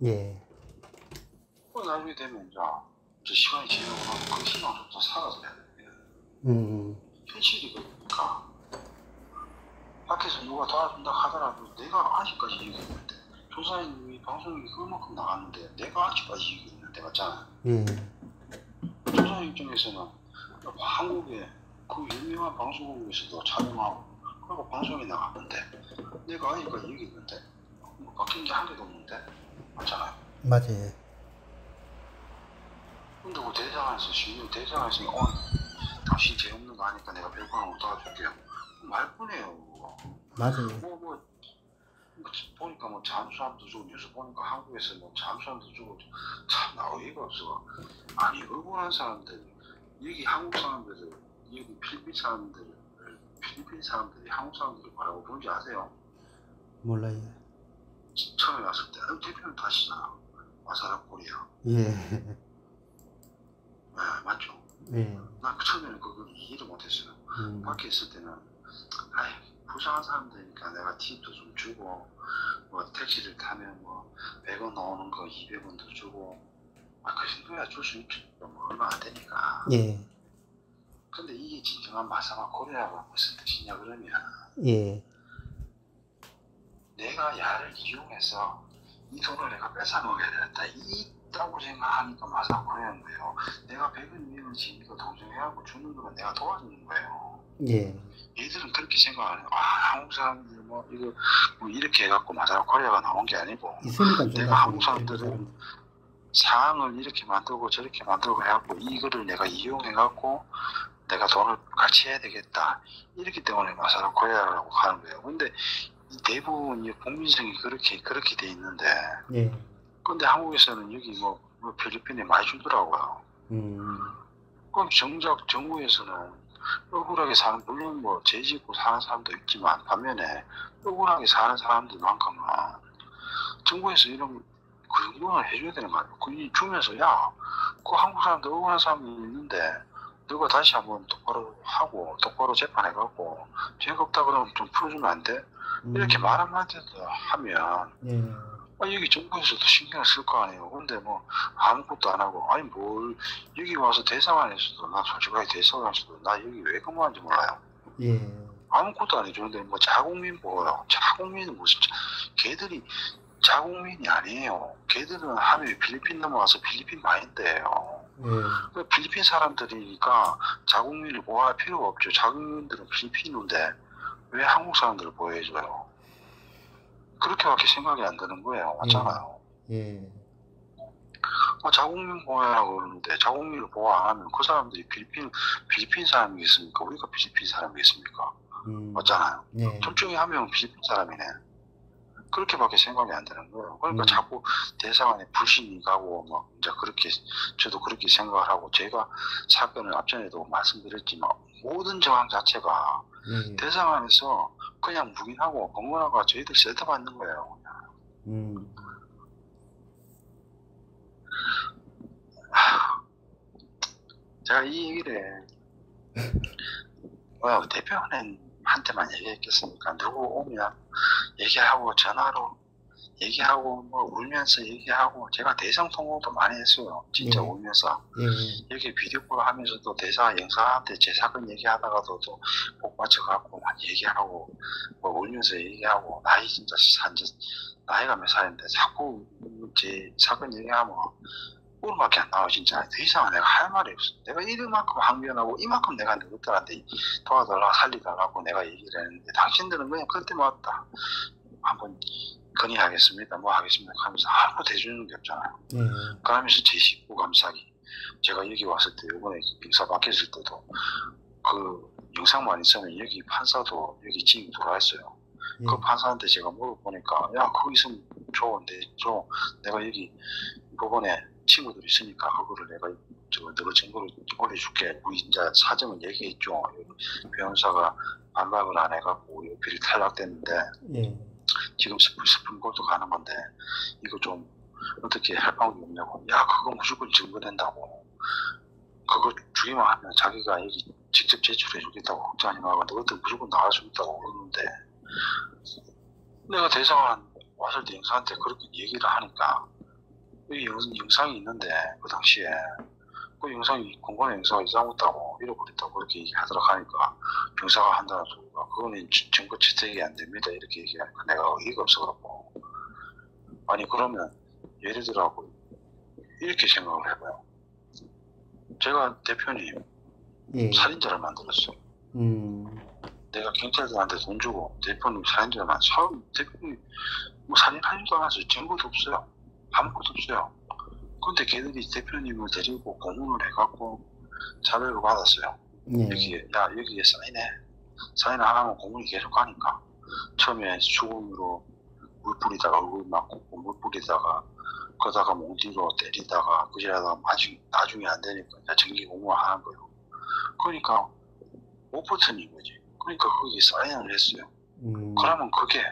나중에 되면 이제 시간이 지나고 나면 그 희망부터 사라져야 됩니다. 현실이 그러니까 밖에서 누가 도와준다 하더라도 내가 아직까지 얘기했는데 조사님이 방송이 그만큼 나갔는데 내가 아직까지 얘기했는데 맞잖아요. 조사님 입장에서는 한국에 그 유명한 방송국에서도 촬영하고 그리고 방송에 나갔는데 내가 아직까지 얘기했는데 바뀐 게 한 개도 없는데 맞잖아요. 맞아요. 근데 그 대장에서 당신 죄 없는 거 아니까 내가 100번 도와줄게요. 말뿐이에요. 맞아요. 보니까 잠수함도 주고 뉴스 보니까 한국에서 잠수함도 주고 참 어이가 없어. 아니 억울한 사람들 여기 한국 사람들을 여기 필리핀 사람들이 한국 사람들을 뭐라고 부른지 아세요? 몰라요. 처음에 왔을 때 대표는 다시잖아. 와사라 코리아. 네, 맞죠? 예. 난 처음에는 그걸 이해를 못했어요. 밖에 있을 때는 아이 부정한 사람들이니까 내가 팁도 좀 주고 뭐 택시를 타면 뭐 100원 나오는 거 200원도 주고 그 정도야 줄 수 있죠. 뭐 얼마 안 되니까. 예. 근데 이게 진정한 마사마 코리아가 무슨 뜻이냐 그러면 예. 내가 야를 이용해서 이 돈을 내가 뺏어 먹어야 된다. 있다고 생각하니까 마사마 코리아인 거예요. 내가 100원 200원 지니까 동정해하고 주는 거는 내가 도와주는 거예요. 예. 얘들은 그렇게 생각 안 해요. 아, 한국 사람들 뭐 이거 뭐 이렇게 해갖고 마사마 코리아가 나온 게 아니고 있으니까 내가 한국 사람들은 상황을 이렇게 만들고 저렇게 만들고 해갖고 이거를 내가 이용해갖고 내가 돈을 같이 해야 되겠다. 이렇기 때문에 마사마 코리아라고 하는 거예요. 근데 이 대부분 이 국민성이 그렇게 돼 있는데 예. 근데 한국에서는 여기 뭐 필리핀에 많이 주더라고요. 그럼 정작 정부에서는 억울하게 사는, 물론 뭐 죄 짓고 사는 사람도 있지만 반면에 억울하게 사는 사람들만큼은 정부에서 이런 그 정도는 해줘야 되는 거 아니에요. 그 주면서 야, 그 한국 사람들 억울한 사람이 있는데 너가 다시 한번 똑바로 하고 똑바로 재판해갖고 죄가 없다 그러면 좀 풀어주면 안 돼? 이렇게 말 한마디도 하면 여기 정부에서도 신경을 쓸 거 아니에요. 근데 뭐 아무것도 안 하고 아니 뭘 여기 와서 대사관에서도 나 솔직하게 대사관에서도 나 여기 왜 근무하는지 몰라요. 예. 아무것도 안 해주는데 뭐 자국민 보호라고. 자국민은 무슨 걔들이 자국민이 아니에요. 걔들은 하면 필리핀 넘어와서 필리핀 마인드예요. 그 필리핀 사람들이니까 자국민을 보호할 필요가 없죠. 자국민들은 필리핀인데 왜 한국 사람들을 보호해줘요? 그렇게밖에 생각이 안 드는 거예요. 맞잖아요. 예. 자국민 보호하라고 그러는데 자국민을 보호 안 하면 그 사람들이 필리핀 사람이겠습니까? 우리가 필리핀 사람이겠습니까? 맞잖아요. 예. 둘 중에 한 명은 필리핀 사람이네. 그렇게밖에 생각이 안 드는 거예요. 그러니까 자꾸 대사관에 불신이 가고 뭐 이제 그렇게 저도 그렇게 생각을 하고 제가 사건을 앞전에도 말씀드렸지만 모든 정황 자체가 대사관에서 그냥 묵인하고 법무사가 저희들 세트받는 거예요. 제가 이 얘기를 대표한테만 얘기했겠습니까? 누구 오면 얘기하고 전화로 얘기하고 뭐 울면서 얘기하고 제가 대성통화도 많이 했어요. 진짜 울면서 여기 비디오콜 하면서도 대사 영사한테 제 사건 얘기하다가도 또 복 맞춰갖고 막 얘기하고 뭐 울면서 얘기하고 나이 진짜 나이가 몇 살인데 자꾸 제 사건 얘기하면 울음밖에 안 나와. 진짜 더 이상 내가 할 말이 없어. 내가 이만큼 항변하고 이만큼 내가 너희들한테 도와달라 살리달라고 내가 얘기를 했는데 당신들은 그냥 그때 왔다 한번 건의하겠습니다 뭐 하겠습니다 하면서 아무것도 해주는 게 없잖아요. 그러면서 제 식구 감사기 제가 여기 왔을 때 이번에 병사 바뀌었을 때도 그 영상만 있으면 여기 판사도 여기 지금 들어왔어요. 그 판사한테 제가 물어보니까 야 거기 있으면 좋은데 내가 여기 법원에 친구들이 있으니까 그거를 내가 너 증거를 올려줄게. 우리 이제 사정을 얘기했죠. 변호사가 반박을 안 해갖고 요필이 탈락됐는데 지금 스푼 골도 가는 건데 이거 좀 어떻게 할 방법이 없냐고. 야 그거 무조건 증거된다고. 그거 주기만 하면 자기가 여기 직접 제출해 주겠다고 걱정하지 말고 너희들 무조건 나갈 수 있다고 그러는데 내가 대사관 왔을 때 영사한테 그렇게 얘기를 하니까 이 영상이 있는데 그 당시에 그 영상이 공간에 영상이 이상했다고 잃어버렸다고 그렇게 얘기하더라고 하니까 병사가 한다는 소리가 그거는 증거 채택이 안 됩니다 이렇게 얘기하니까 내가 어이가 없어갖고 아니 그러면 예를 들어 이렇게 생각을 해봐요. 제가 대표님 살인자를 만들었어요. 내가 경찰들한테 돈 주고 대표님 살인자를 만들었어요. 대표님 뭐 살인하지도 않았어요. 증거도 없어요. 아무것도 없어요. 근데 걔들이 대표님을 데리고 고문을 해갖고 자백을 받았어요. 여기에 사인해. 사인 안 하면 고문이 계속 가니까. 처음에 수건으로 물 뿌리다가 얼굴 맞고 물 뿌리다가 그러다가 몽디로 때리다가 그러다가 나중에 안 되니까 정기 고문을 하는 거예요. 그러니까 못 버티는 거지. 그러니까 거기 사인을 했어요. 그러면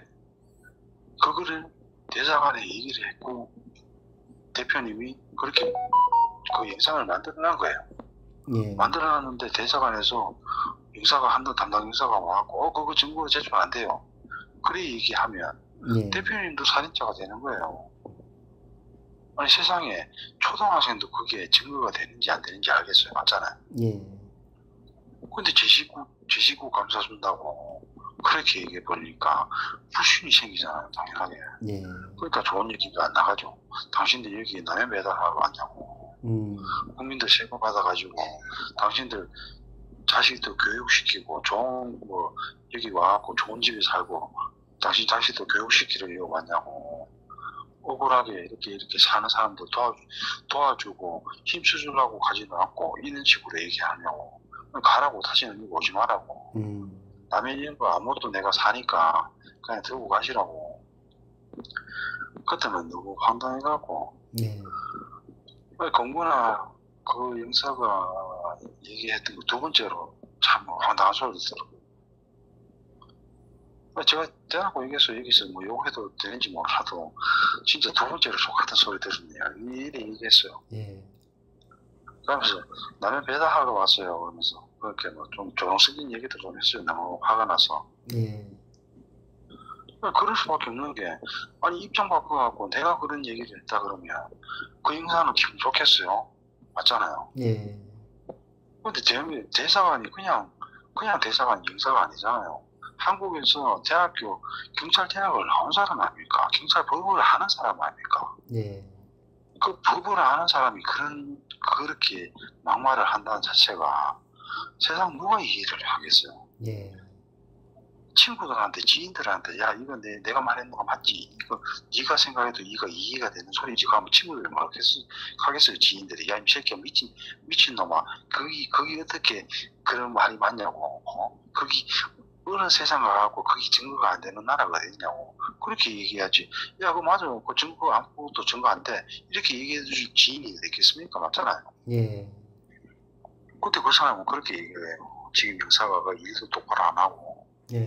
그거를 대사관에 얘기를 했고 대표님이 그렇게 그 영상을 만들어낸 거예요. 예. 만들어놨는데 대사관에서 인사가 한도 담당 인사가 와갖고 그거 증거로 제출 안 돼요. 그래 얘기하면 예. 대표님도 살인자가 되는 거예요. 아니 세상에 초등학생도 그게 증거가 되는지 안 되는지 알겠어요. 맞잖아요. 예. 근데 제 식구 감싸준다고 그렇게 얘기해 버리니까 불신이 생기잖아요. 당연하게. 예. 그러니까 좋은 얘기가 안 나가죠. 당신들 여기 남의 배달하러 왔냐고. 국민들 세금 받아가지고 당신들 자식들 교육시키고 좋은 뭐 여기 와갖고 좋은 집에 살고 당신 자식들 교육시키려고 왔냐고. 억울하게 이렇게 사는 사람들 도와주고 힘써주려고 가지도 않고 이런 식으로 얘기하냐고. 가라고 다시는 여기 오지 말라고. 남의 이런 거 아무것도 내가 사니까 그냥 들고 가시라고. 그때는 너무 황당해갖고. 네. 공구나 그 영사가 얘기했던 거 두 번째로 참 황당한 소리를 들었어요. 제가 여기서 뭐 욕해도 되는지 몰라도 진짜 두 번째로 똑같은 소리 들었네요. 이래 얘기했어요. 예. 그러면서 남의 배달하러 왔어요. 그러면서 그렇게 뭐 좀 조롱스러운 얘기도 좀 했어요. 너무 화가 나서. 예. 그럴 수밖에 없는 게 아니 입장 바꿔갖고 내가 그런 얘기를 했다 그러면 그 인사는 기분 좋겠어요. 맞잖아요. 예. 근데 대사관이 그냥 대사관 영사가 아니잖아요. 한국에서 대학교 경찰 대학을 나온 사람 아닙니까? 경찰 법을 하는 사람 아닙니까? 예. 그 법을 아는 사람이 그렇게 막말을 한다는 자체가 세상 누가 이해를 하겠어요? 예. 친구들한테 지인들한테 야 이거 내가 말했는 거 맞지? 이거 네가 생각해도 이거 이해가 되는 소리지? 그러면 친구들이 하겠어요? 지인들이 야 이 새끼야 미친놈아 거기 어떻게 그런 말이 맞냐고. 거기 어느 세상 가갖고 그게 증거가 안 되는 나라가 어딨냐고. 그렇게 얘기해야지. 야 그거 맞아. 그 증거 아무것도 증거 안 돼. 이렇게 얘기해줄 지인이 되겠습니까? 맞잖아요. 예. 그때 그 사람은 그렇게 얘기해요. 지금 영사가 그 일도 똑바로 안 하고. 예.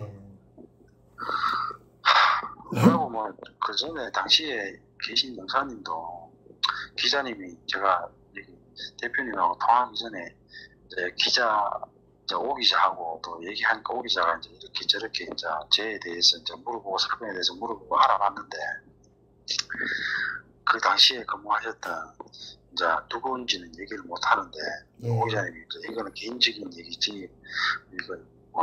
그리고 뭐 그 전에 당시에 계신 영사님도 기자님이 제가 대표님하고 통화하기 전에 이제 기자 오 기자하고 또 얘기하니까 오 기자가 이제 이렇게 저렇게 이제 저에 대해서 이제 물어보고 사건에 대해서 물어보고 알아봤는데 그 당시에 근무하셨던 이제 누구인지는 얘기를 못 하는데 오 기자님이 이거는 개인적인 얘기지 이거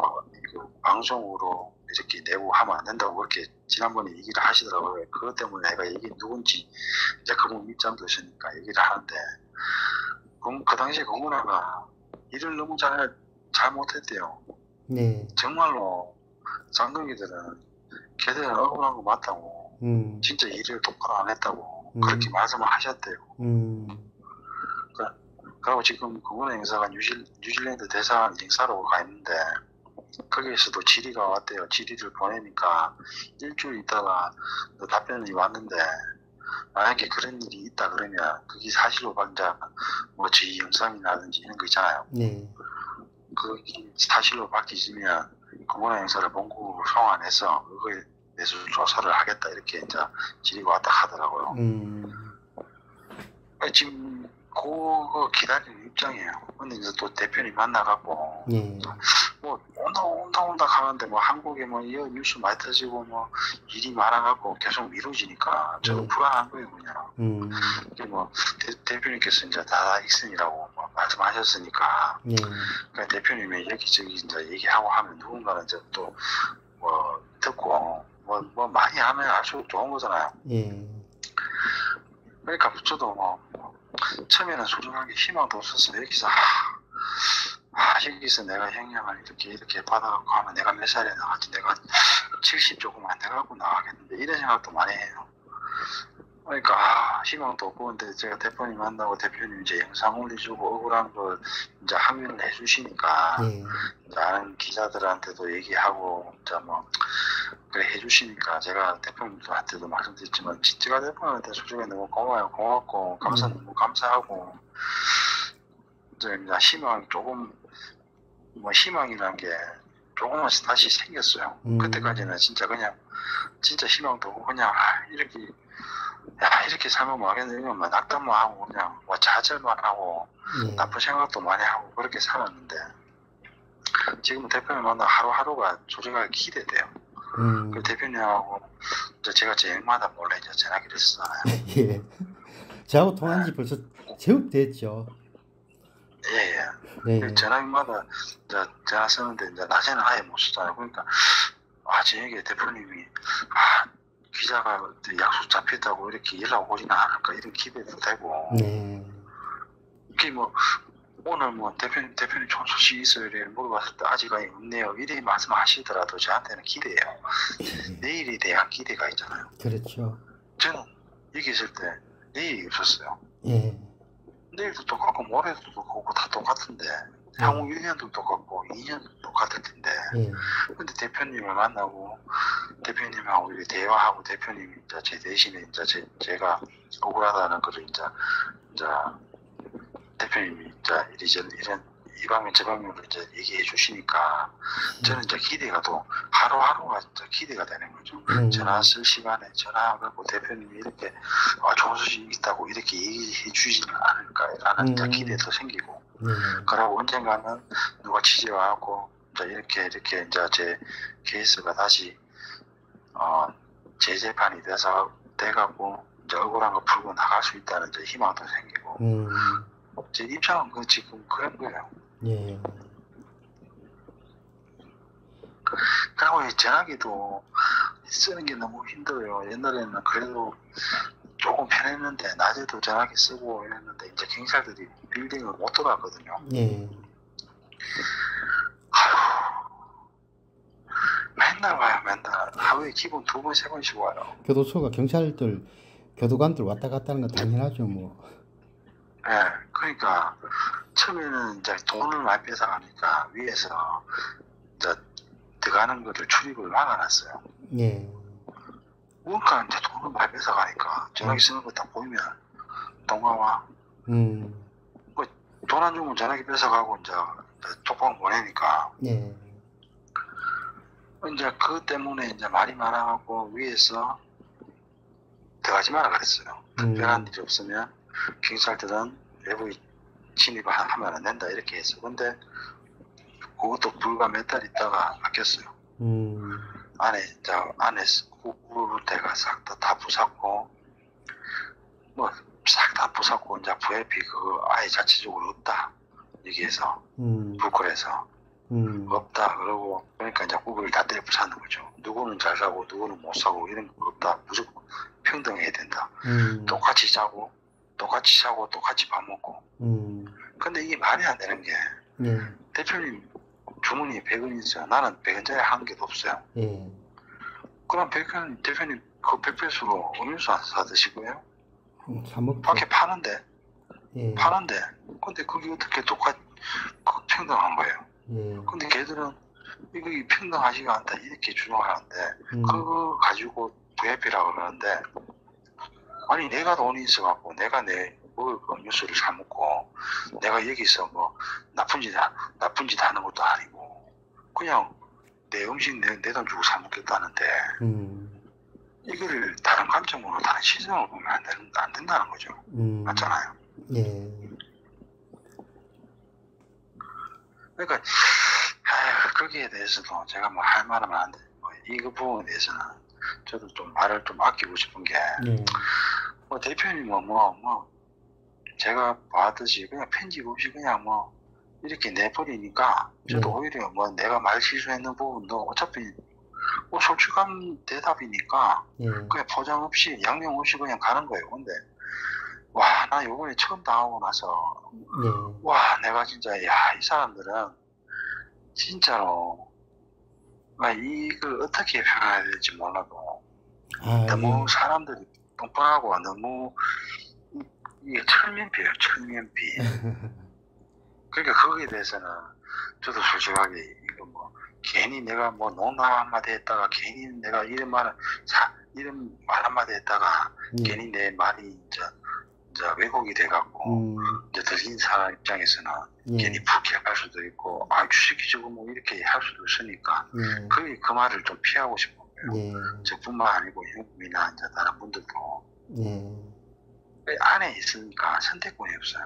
방송으로 이렇게 내고 하면 안 된다고 그렇게 지난번에 얘기를 하시더라고요. 그것 때문에 내가 얘기 누군지 이제 그분 입장도 있으니까 얘기를 하는데 그 당시에 공문화가 일을 너무 잘 못했대요. 네. 정말로 장동기들은 걔들은 억울한 거 맞다고 진짜 일을 똑바로 안 했다고 그렇게 말씀을 하셨대요. 그리고 지금 공문화 행사가 뉴질랜드 대사관 행사로 가 있는데 거기에서도 질의가 왔대요. 질의를 보내니까 일주일 있다가 답변이 왔는데 만약에 그런 일이 있다 그러면 그게 사실로 방자 뭐 제 영상이라든지 이런 거 있잖아요. 네. 그게 사실로 바뀌면 공문화 행사를 본국으로 송환해서 그거에 대해서 조사를 하겠다 이렇게 이제 질의가 왔다 하더라고요. 지금 그거 기다리는 입장이에요. 근데 이제 또 대표님 만나갖고 뭐 온다 하는데 뭐 한국에 뭐 이 뉴스 많이 터지고 뭐 일이 많아갖고 계속 미뤄지니까 저도 불안한 거예요 그냥. 이게 뭐 대표님께서 이제 다 익선이라고 뭐 말씀하셨으니까 그러니까 대표님이 여기저기 이제 얘기하고 하면 누군가는 이제 또 뭐 듣고 뭐 많이 하면 아주 좋은 거잖아요. 그러니까 저도 뭐 처음에는 소중하게 희망도 없어서 여기서 여기서 내가 형량을 이렇게 받아갖고 하면 내가 몇 살에 나가지 내가 70 조금 안 돼갖고 나가겠는데 이런 생각도 많이 해요. 그러니까 희망도 없고 근데 제가 대표님 만나고 대표님 이제 영상 올려주고 억울한 걸 이제 항의를 해주시니까 이제 아는 기자들한테도 얘기하고 이제 뭐 그래 해주시니까 제가 대표님들한테도 말씀드렸지만 제가 대표님한테 솔직히 너무 고맙고 너무 감사하고 이제 희망 조금 뭐 희망이란 게 조금은 다시 생겼어요. 그때까지는 진짜 희망도 없고 그냥 이렇게 야, 이렇게 살면 뭐하겠냐, 뭐 낙담만 하고 그냥 뭐 좌절만 하고 나쁜 생각도 많이 하고 그렇게 살았는데 지금 대표님 만나 하루하루가 조직하기 기대돼요. 그 대표님하고 이제 제가 제일마다 몰래 이제 전화기를 쓰잖아요. 예. 저하고 통화한 지 벌써 제법 됐죠. 예. 예. 전화기마다 이제 전화 쓰는데 이제 낮에는 아예 못 쓰잖아요. 그러니까 저녁에 대표님이 기자가 약속 잡혔다고 이렇게 연락 오지는 않을까 이런 기대도 되고. 이게 뭐 오늘 뭐 대표님 좋은 소식 있어요 이래 물어봤을 때 아직 없네요 이래 말씀하시더라도 저한테는 기대예요. 내일에 대한 기대가 있잖아요. 그렇죠. 저는 여기 있을 때 내일이 없었어요. 예. 내일도 똑같고 모레도 똑같고 다 똑같은데 향후 1년도 똑같고 2년도 똑같을 텐데 근데 대표님을 만나고 대표님하고 이렇게 대화하고 대표님이 이제 제 대신에 이제 제가 억울하다는 거를 이제 대표님이 이제 이런 이 방면 저 방면으로 이제 얘기해 주시니까 저는 이제 기대가 또 하루하루가 이제 기대가 되는 거죠. 전화 쓸 시간에 전화하고 대표님이 이렇게 좋은 소식 있다고 이렇게 얘기해 주지는 않을까라는 이제 기대도 생기고 그러고 언젠가는 누가 취재와갖고 이제 이렇게 이제 제 케이스가 다시 재재판이 돼가고 이제 억울한 거 풀고 나갈 수 있다는 이제 희망도 생기고 제 입장은 지금 그런 거예요. 예. 그리고 이 전화기도 쓰는 게 너무 힘들어요. 옛날에는 그래도 조금 편했는데 낮에도 전화기 쓰고 이랬는데 이제 경찰들이 빌딩을 못 들어갔거든요. 예. 맨날 와요. 맨날 하루에 기본 2번 3번씩 와요. 교도소가 경찰들 교도관들 왔다 갔다 하는 건 당연하죠 뭐. 예, 그러니까 처음에는 이제 돈을 많이 뺏어가니까 위에서 이제 들어가는 거를 출입을 막아놨어요. 예. 그러니까 이제 돈을 많이 뺏어가니까 전화기 쓰는 거 딱 보이면 동가와 돈 안 주면 전화기 뺏어가고 이제 톡방 보내니까 예. 이제 그것 때문에 이제 말이 많아갖고 위에서 들어가지 마라 그랬어요. 특별한 일이 없으면 경찰들은 외부 진입을 하면 안 된다 이렇게 했어. 근데 그것도 불과 몇 달 있다가 바뀌었어요. 안에 우르르대가 싹 다 부쉈고 뭐 싹 다 부쉈고 이제 VIP 그거 아예 자체적으로 없다 여기에서 불콜에서 없다 그러고 그러니까 이제 구글을 다 때려 부사는 거죠. 누구는 잘 사고 누구는 못 사고 이런 거 없다. 무조건 평등해야 된다. 똑같이 자고 똑같이 밥 먹고. 근데 이게 말이 안 되는 게 대표님 주머니에 100원 있어요. 나는 100원짜리 한 개도 없어요. 그럼 대표님 그 100배수로 음료수 안 사 드시고요? 밖에 파는데 근데 그게 어떻게 평등한 거예요. 근데 걔들은 이거 평등하지가 않다 이렇게 주장하는데 그거 가지고 VIP라고 그러는데 아니 내가 돈이 있어갖고 내가 내 먹을 거 음료수를 사 먹고 내가 여기서 뭐 나쁜 짓 하는 것도 아니고 그냥 내 음식 내 돈 주고 사 먹겠다는데 이거를 다른 관점으로 다른 시선으로 보면 안 된다는 거죠. 맞잖아요. 예. 그러니까 거기에 대해서도 제가 뭐 할 말은 많은데 이 부분에 대해서는 저도 좀 말을 좀 아끼고 싶은 게 뭐 대표님은 뭐 제가 봐듯이 그냥 편집 없이 그냥 뭐 이렇게 내버리니까 저도 오히려 뭐 내가 말 실수했는 부분도 어차피 뭐 솔직한 대답이니까 그냥 포장 없이 양념 없이 그냥 가는 거예요. 근데 와 나 요번에 처음 당하고 나서 와 내가 진짜 이 사람들은 진짜로 이걸 어떻게 표현해야 될지 몰라도 너무 사람들이 뻔뻔하고 너무 이게 철면피예요. 철면피. 그러니까 거기에 대해서는 저도 솔직하게 이거 뭐 괜히 내가 뭐 농담 한마디 했다가 괜히 내가 이런 말 한마디 했다가 괜히 내 말이 이제 왜곡이 돼갖고 이제 들린 사람 입장에서는 괜히 불쾌할 수도 있고 주식이 저거 뭐 이렇게 할 수도 있으니까 그 말을 좀 피하고 싶은 거예요. 저뿐만 아니고 형님이나 이제 다른 분들도 예. 그 안에 있으니까 선택권이 없어요.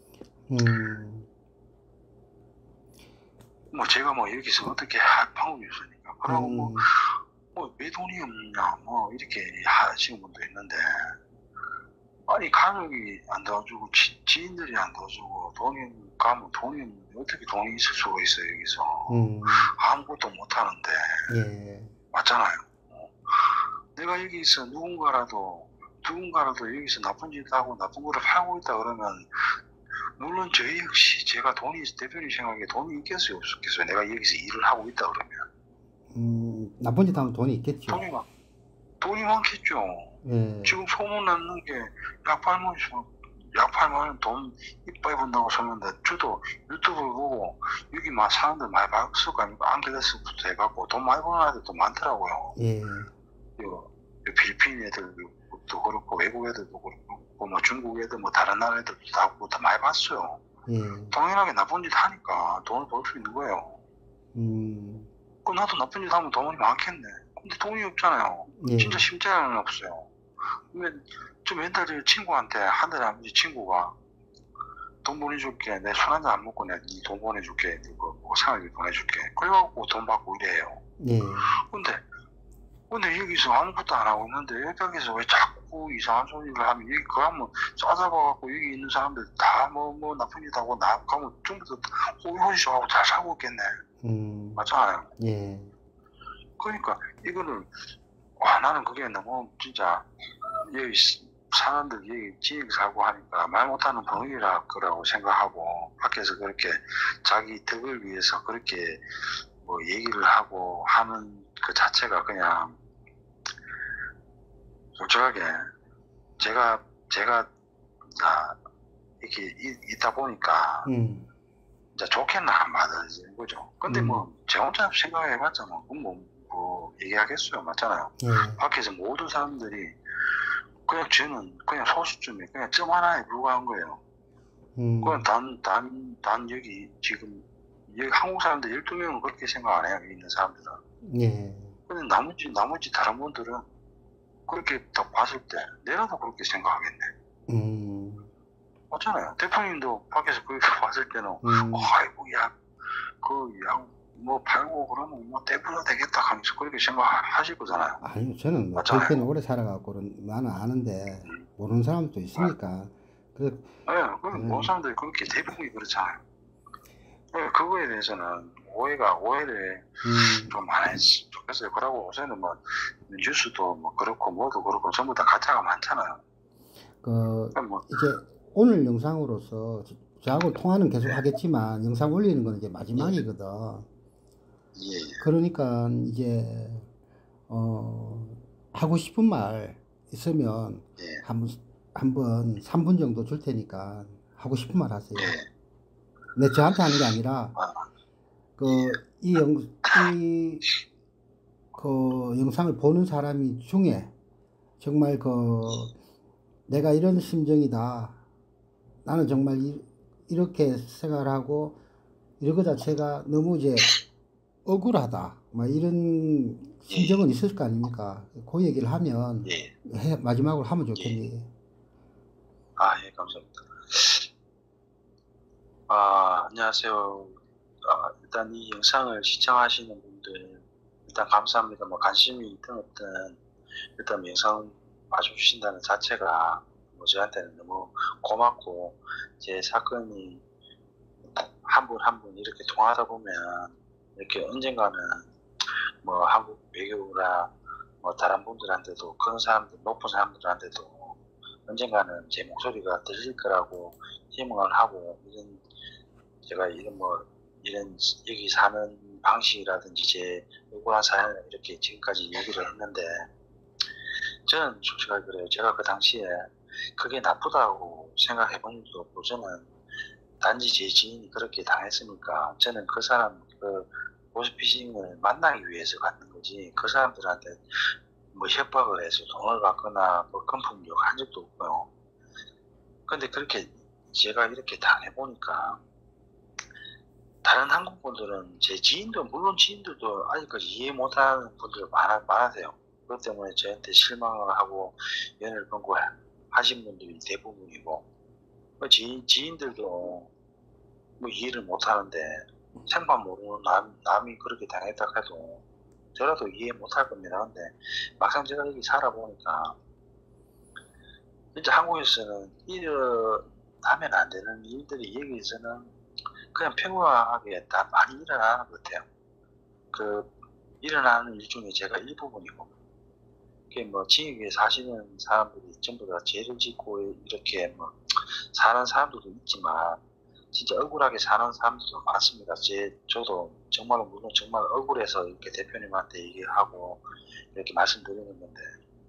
뭐 제가 뭐 여기서 어떻게 할 방법이 없으니까. 그러고 뭐 왜 돈이 없냐 뭐 이렇게 하시는 분도 있는데, 아니 가족이 안 도와주고 지인들이 안 도와주고 돈이 가면 돈이 어떻게 돈이 있을 수가 있어요 여기서. 아무것도 못 하는데. 예. 맞잖아요. 내가 여기서 누군가라도 여기서 나쁜 짓 하고 나쁜 거를 팔고 있다 그러면, 물론 저희 역시 제가 돈이, 대표님 생각에 돈이 있겠어요 없겠어요? 내가 여기서 일을 하고 있다 그러면 나쁜 짓 하면 돈이 있겠죠. 돈이 많겠죠. 예. 지금 소문 났는 게 약 팔면 돈 이빨 분다고 소문인데, 저도 유튜브를 보고 여기 막 사람들 많이 봤을 거 아닙니까? 안길레스부터 해갖고 돈 많이 버는 애들도 많더라고요. 예. 필리핀 애들도 그렇고 외국 애들도 그렇고 뭐 중국 애들 뭐 다른 나라 애들도 다 많이 봤어요. 예. 당연하게 나쁜 짓 하니까 돈을 벌 수 있는 거예요. 그 나도 나쁜 짓 하면 돈이 많겠네. 근데 돈이 없잖아요. 예. 진짜 심장은 없어요. 근데 좀 옛날에 친구한테 한 달에 아버지 친구가 돈 보내줄게. 내 술 한잔 안 먹고 내가 네 돈 보내줄게. 뭐 생활비 보내줄게. 그래갖고 돈 받고 이래요. 예. 근데 여기서 아무것도 안 하고 있는데 여기서 왜 자꾸 이상한 소리를 하면, 여기 그 하면 싸잡아갖고 여기 있는 사람들 다 뭐 나쁜 짓 하고 나 가면 전부 다 호의호식하고 잘 살고 있겠네. 맞잖아요. 예. 그러니까 이거를 나는 그게 너무 진짜 여기 사람들 여기 지역 살고 하니까 말 못하는 벙이라 거라고 생각하고, 밖에서 그렇게 자기 덕을 위해서 그렇게 뭐 얘기를 하고 하는 그 자체가 그냥 솔직하게 제가 이렇게 있다 보니까 이제 좋게는 안 받아지는 거죠. 근데 뭐 제 혼자 생각해봤자 뭐 얘기하겠어요. 맞잖아요. 밖에서 모든 사람들이 그냥 저는 그냥 소수점에 그냥 점 하나에 불과한 거예요. 그냥 단 여기 지금 여기 한국 사람들 12명은 그렇게 생각 안 해요. 여기 있는 사람들은. 예. 근데 나머지 다른 분들은 그렇게 딱 봤을 때 내가도 그렇게 생각하겠네. 맞잖아요. 대표님도 밖에서 그렇게 봤을 때는 아이고 야 뭐 팔고 그러면 뭐 대표가 되겠다 하면서 그렇게 생각하실 거잖아요. 아니요, 저는 뭐 그렇게는 오래 살아갖고 나는 아는데 모르는 사람도 있으니까. 네, 그럼 모든 사람들이 그렇게 대부분이 그렇잖아요. 그거에 대해서는 오해를 좀 안 했으면 좋겠어요. 그러고 요새는 뭐 뉴스도 뭐 그렇고 뭐도 그렇고 전부 다 가짜가 많잖아요. 이제 오늘 영상으로서 저하고 통화는 계속 하겠지만 영상 올리는 건 이제 마지막이거든. 예. 그러니까 이제 하고 싶은 말 있으면 한번 3분 정도 줄 테니까 하고 싶은 말 하세요. 네, 저한테 하는 게 아니라 이 영상을 보는 사람이 중에 정말 내가 이런 심정이다. 나는 정말 이렇게 생각을 하고 이런 거 자체가 너무 이제 억울하다. 막 이런 심정은 있을 거 아닙니까? 그 얘기를 하면 마지막으로 하면 좋겠니? 예, 감사합니다. 안녕하세요. 일단 이 영상을 시청하시는 분들 일단 감사합니다. 뭐 관심이 있든 없든 일단 영상 봐주신다는 자체가 뭐 저한테는 너무 고맙고, 제 사건이 한 분 한 분 이렇게 통하다 보면 이렇게 언젠가는 뭐 한국 외교나 뭐 다른 분들한테도, 그런 사람들, 높은 사람들한테도 언젠가는 제 목소리가 들릴 거라고 희망을 하고, 제가 이런 여기 사는 방식이라든지 제 억울한 사연을 이렇게 지금까지 얘기를 했는데, 저는 솔직하게 그래요. 제가 그 당시에 그게 나쁘다고 생각해 본 적도 없고, 저는 단지 제 지인이 그렇게 당했으니까 저는 그 사람 보스피싱을 만나기 위해서 갔는 거지, 그 사람들한테 뭐 협박을 해서 돈을 받거나 뭐 금품 요구한 적도 없고요. 근데 그렇게 제가 이렇게 당해보니까 다른 한국 분들은, 제 지인도, 물론 지인들도 아직까지 이해 못하는 분들 많으세요. 그것 때문에 저한테 실망을 하고 연애를 끊고 하신 분들이 대부분이고, 지인들도 뭐 이해를 못 하는데, 생판 모르는 남이 그렇게 당했다 해도 저라도 이해 못 할 겁니다. 근데 막상 제가 여기 살아보니까 진짜 한국에서는 일어나면 안 되는 일들이 여기에서는 그냥 평범하게 다 많이 일어나는 것 같아요. 그 일어나는 일 중에 제가 일부분이고, 그게 뭐 지역에 사시는 사람들이 전부 다 죄를 짓고 이렇게 뭐 사는 사람들도 있지만 진짜 억울하게 사는 사람들도 많습니다. 저도 정말 물론 정말 억울해서 이렇게 대표님한테 얘기하고 이렇게 말씀드리는 건데,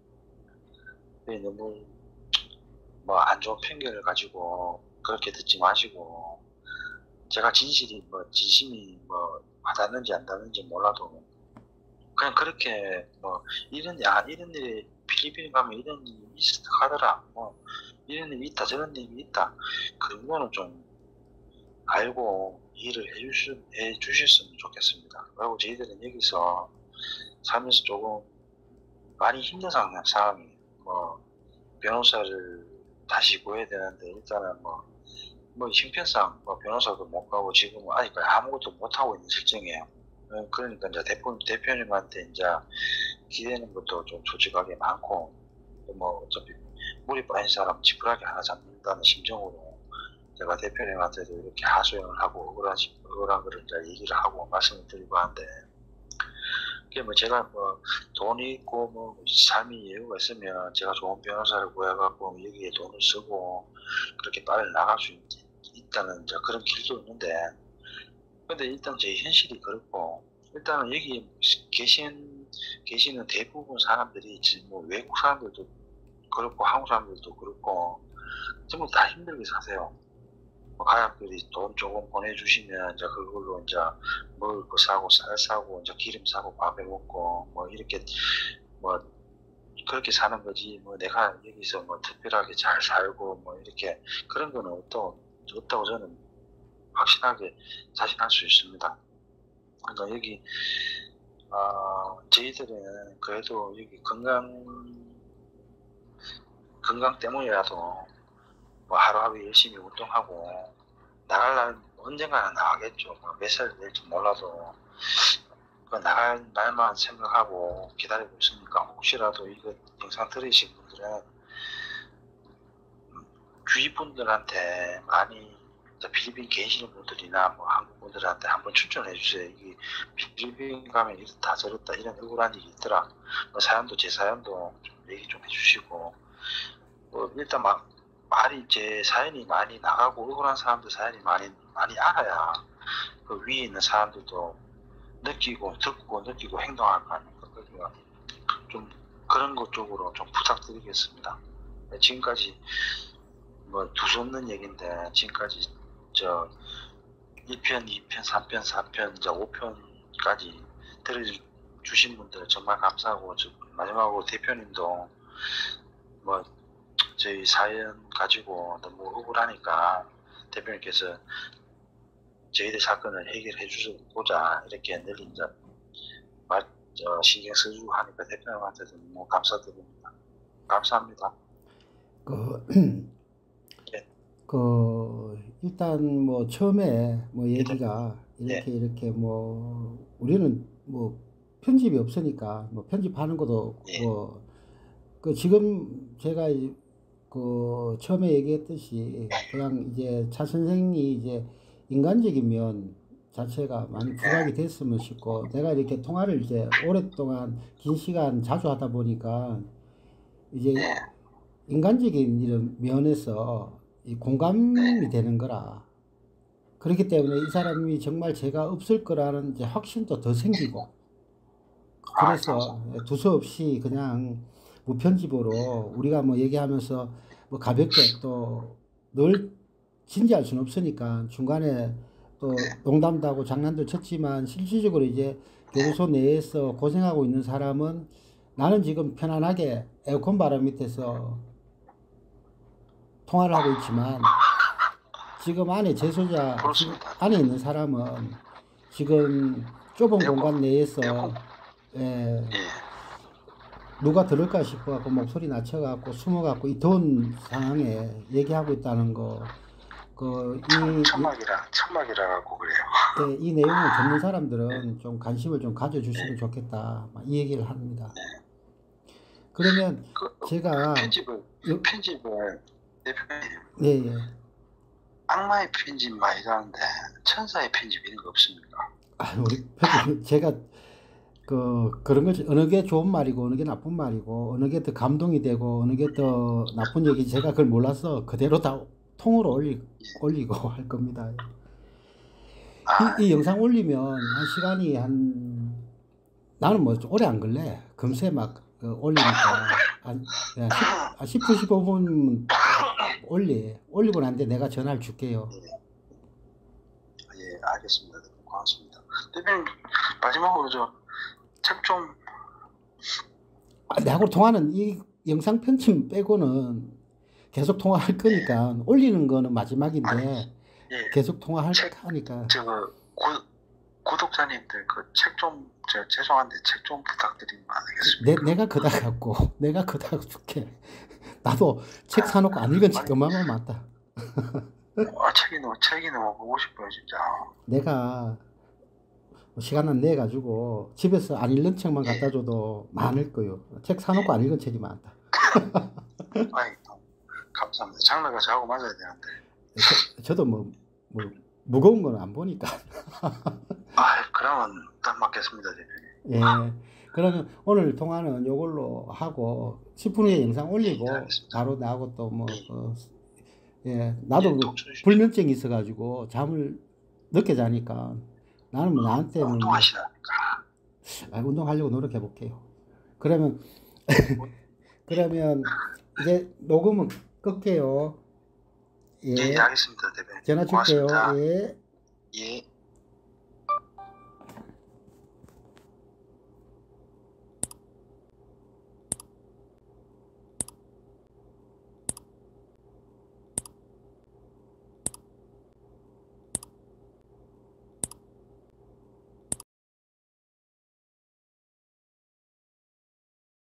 너무 뭐 안 좋은 편견을 가지고 그렇게 듣지 마시고, 제가 진심이 뭐 와닿는지 안 닿는지 몰라도 그냥 그렇게 뭐 이런 일이 필리핀에 가면 이런 일이 있었다 하더라, 뭐 이런 일이 있다 저런 일이 있다, 그런 거는 좀 알고 이해를 해주셨으면 좋겠습니다. 그리고 저희들은 여기서 살면서 조금 많이 힘든 상황이, 뭐 변호사를 다시 구해야 되는데 일단은 뭐 형편상 뭐 변호사도 못 가고 지금은 아직 아무것도 못 하고 있는 실정이에요. 그러니까 이제 대표님한테 이제 기대는 것도 좀 솔직하게 많고, 뭐 어차피 물이 빠진 사람 지푸라기 하나 잡는다는 심정으로 제가 대표님한테도 이렇게 하소연을 하고 억울한 거를 이제 얘기를 하고 말씀을 드리고 하는데, 그게 뭐 제가 뭐 돈이 있고 뭐 삶이 여유가 있으면 제가 좋은 변호사를 구해갖고 여기에 돈을 쓰고 그렇게 빨리 나갈 수 있다는 이제 그런 길도 있는데, 근데 일단 제 현실이 그렇고, 일단은 여기 계시는 대부분 사람들이 뭐 외국 사람들도 그렇고 한국 사람들도 그렇고 전부 다 힘들게 사세요. 뭐 가족들이 돈 조금 보내주시면 이제 그걸로 이제 먹을 거 사고 쌀 사고 이제 기름 사고 밥해 먹고 뭐 이렇게 뭐 그렇게 사는 거지, 뭐 내가 여기서 뭐 특별하게 잘 살고 뭐 이렇게 그런 거는 없다고 저는 확실하게 자신할 수 있습니다. 그러니까 여기 저희들은 그래도 여기 건강 때문이라도 뭐 하루하루 열심히 운동하고 나갈 날 언젠가는 나가겠죠. 뭐 몇 살 될지 몰라도 그 나갈 날만 생각하고 기다리고 있으니까, 혹시라도 이거 영상 들으신 분들은 주위 분들한테 많이 필리핀 계시는 분들이나 뭐 한국 분들한테 한번 추천해 주세요. 이게 필리핀 가면 이렇다 저렇다 이런 억울한 일이 있더라. 뭐 제 사연도 좀 얘기 좀 해주시고, 뭐 일단 제 사연이 많이 나가고 억울한 사람들 사연이 많이 알아야 그 위에 있는 사람들도 듣고 행동할 거 아닙니까? 그러니까 좀 그런 것 쪽으로 좀 부탁드리겠습니다. 지금까지 뭐 두서 없는 얘기인데 지금까지 1편, 2편, 3편, 4편, 이제 5편까지 들어주신 분들 정말 감사하고, 마지막으로 대표님도 뭐 저희 사연 가지고 너무 억울하니까 대표님께서 저희들 사건을 해결해 주고자 이렇게 늘 이제 신경 써주고 하니까 대표님한테도 너무 감사드립니다. 감사합니다. 일단 뭐 처음에 뭐 얘기가 이렇게 뭐 우리는 뭐 편집이 없으니까 뭐 편집하는 것도 뭐 지금 제가 처음에 얘기했듯이 그냥 이제 차 선생이 이제 인간적인 면 자체가 많이 부각이 됐으면 싶고, 내가 이렇게 통화를 이제 오랫동안 긴 시간 자주 하다 보니까 이제 인간적인 이런 면에서 공감이 되는 거라. 그렇기 때문에 이 사람이 정말 죄가 없을 거라는 이제 확신도 더 생기고, 그래서 두서없이 그냥 무편집으로 우리가 뭐 얘기하면서 뭐 가볍게 또 늘 진지할 수는 없으니까 중간에 또 농담도 하고 장난도 쳤지만, 실질적으로 이제 교도소 내에서 고생하고 있는 사람은 나는 지금 편안하게 에어컨 바람 밑에서 통화를 하고 있지만, 지금 안에 재소자 안에 있는 사람은 지금 좁은 공간 내에서 누가 들을까 싶어갖고 목소리 낮춰갖고 숨어갖고 이 더운 상황에 얘기하고 있다는 거, 천막이라 갖고 그래요. 네, 이 내용을 듣는 사람들은 좀 관심을 좀 가져주시면 좋겠다. 이 얘기를 합니다. 그러면 제가 편집을 대표님, 네, 예. 악마의 편집 많이 가는데 천사의 편집 이런 거 없습니까? 우리 편집 제가 그런 걸 어느 게 좋은 말이고 어느 게 나쁜 말이고 어느 게 더 감동이 되고 어느 게 더 나쁜 얘기 제가 그걸 몰라서 그대로 다 통으로 올리고 할 겁니다. 이 영상 올리면 한 시간이 나는 뭐 오래 안 걸래. 금세 막 올리니까 한 10분 15분 올리고 난데 내가 전화를 줄게요. 예, 알겠습니다. 고맙습니다. 대표님 마지막으로 저 책 좀 내하고 통화는 이 영상 편집 빼고는 계속 통화할 거니까 올리는 거는 마지막인데 예, 계속 통화하니까 구독자님들 그 책 좀 죄송한데 책 좀 부탁드리면 안 되겠습니까? 내가 그다 갖고 내가 그다 줄게. 나도 책 사놓고 안 읽은 책 얼마나 많다. 책이 너무 보고 싶어요 진짜. 내가 시간을 내 가지고 집에서 안 읽는 책만 갖다 줘도 많을 거요. 책 사놓고 안 읽은 책이 많다. 아이, 감사합니다. 장르가 하고 맞아야 되는데. 저도 뭐 무거운 건 안 보니까. 그러면 딱 맞겠습니다, 대표님. 예. 그러면 오늘 통화는 요걸로 하고 10분 후에 영상 올리고 바로 나하고 또 뭐 나도 불면증이 있어가지고 잠을 늦게 자니까 나는 뭐 나한테는 운동하시라니까. 운동하려고 노력해 볼게요. 그러면 이제 녹음은 끌게요. 예, 알겠습니다, 대표님. 전화 줄게요. 고맙습니다. 예. 예.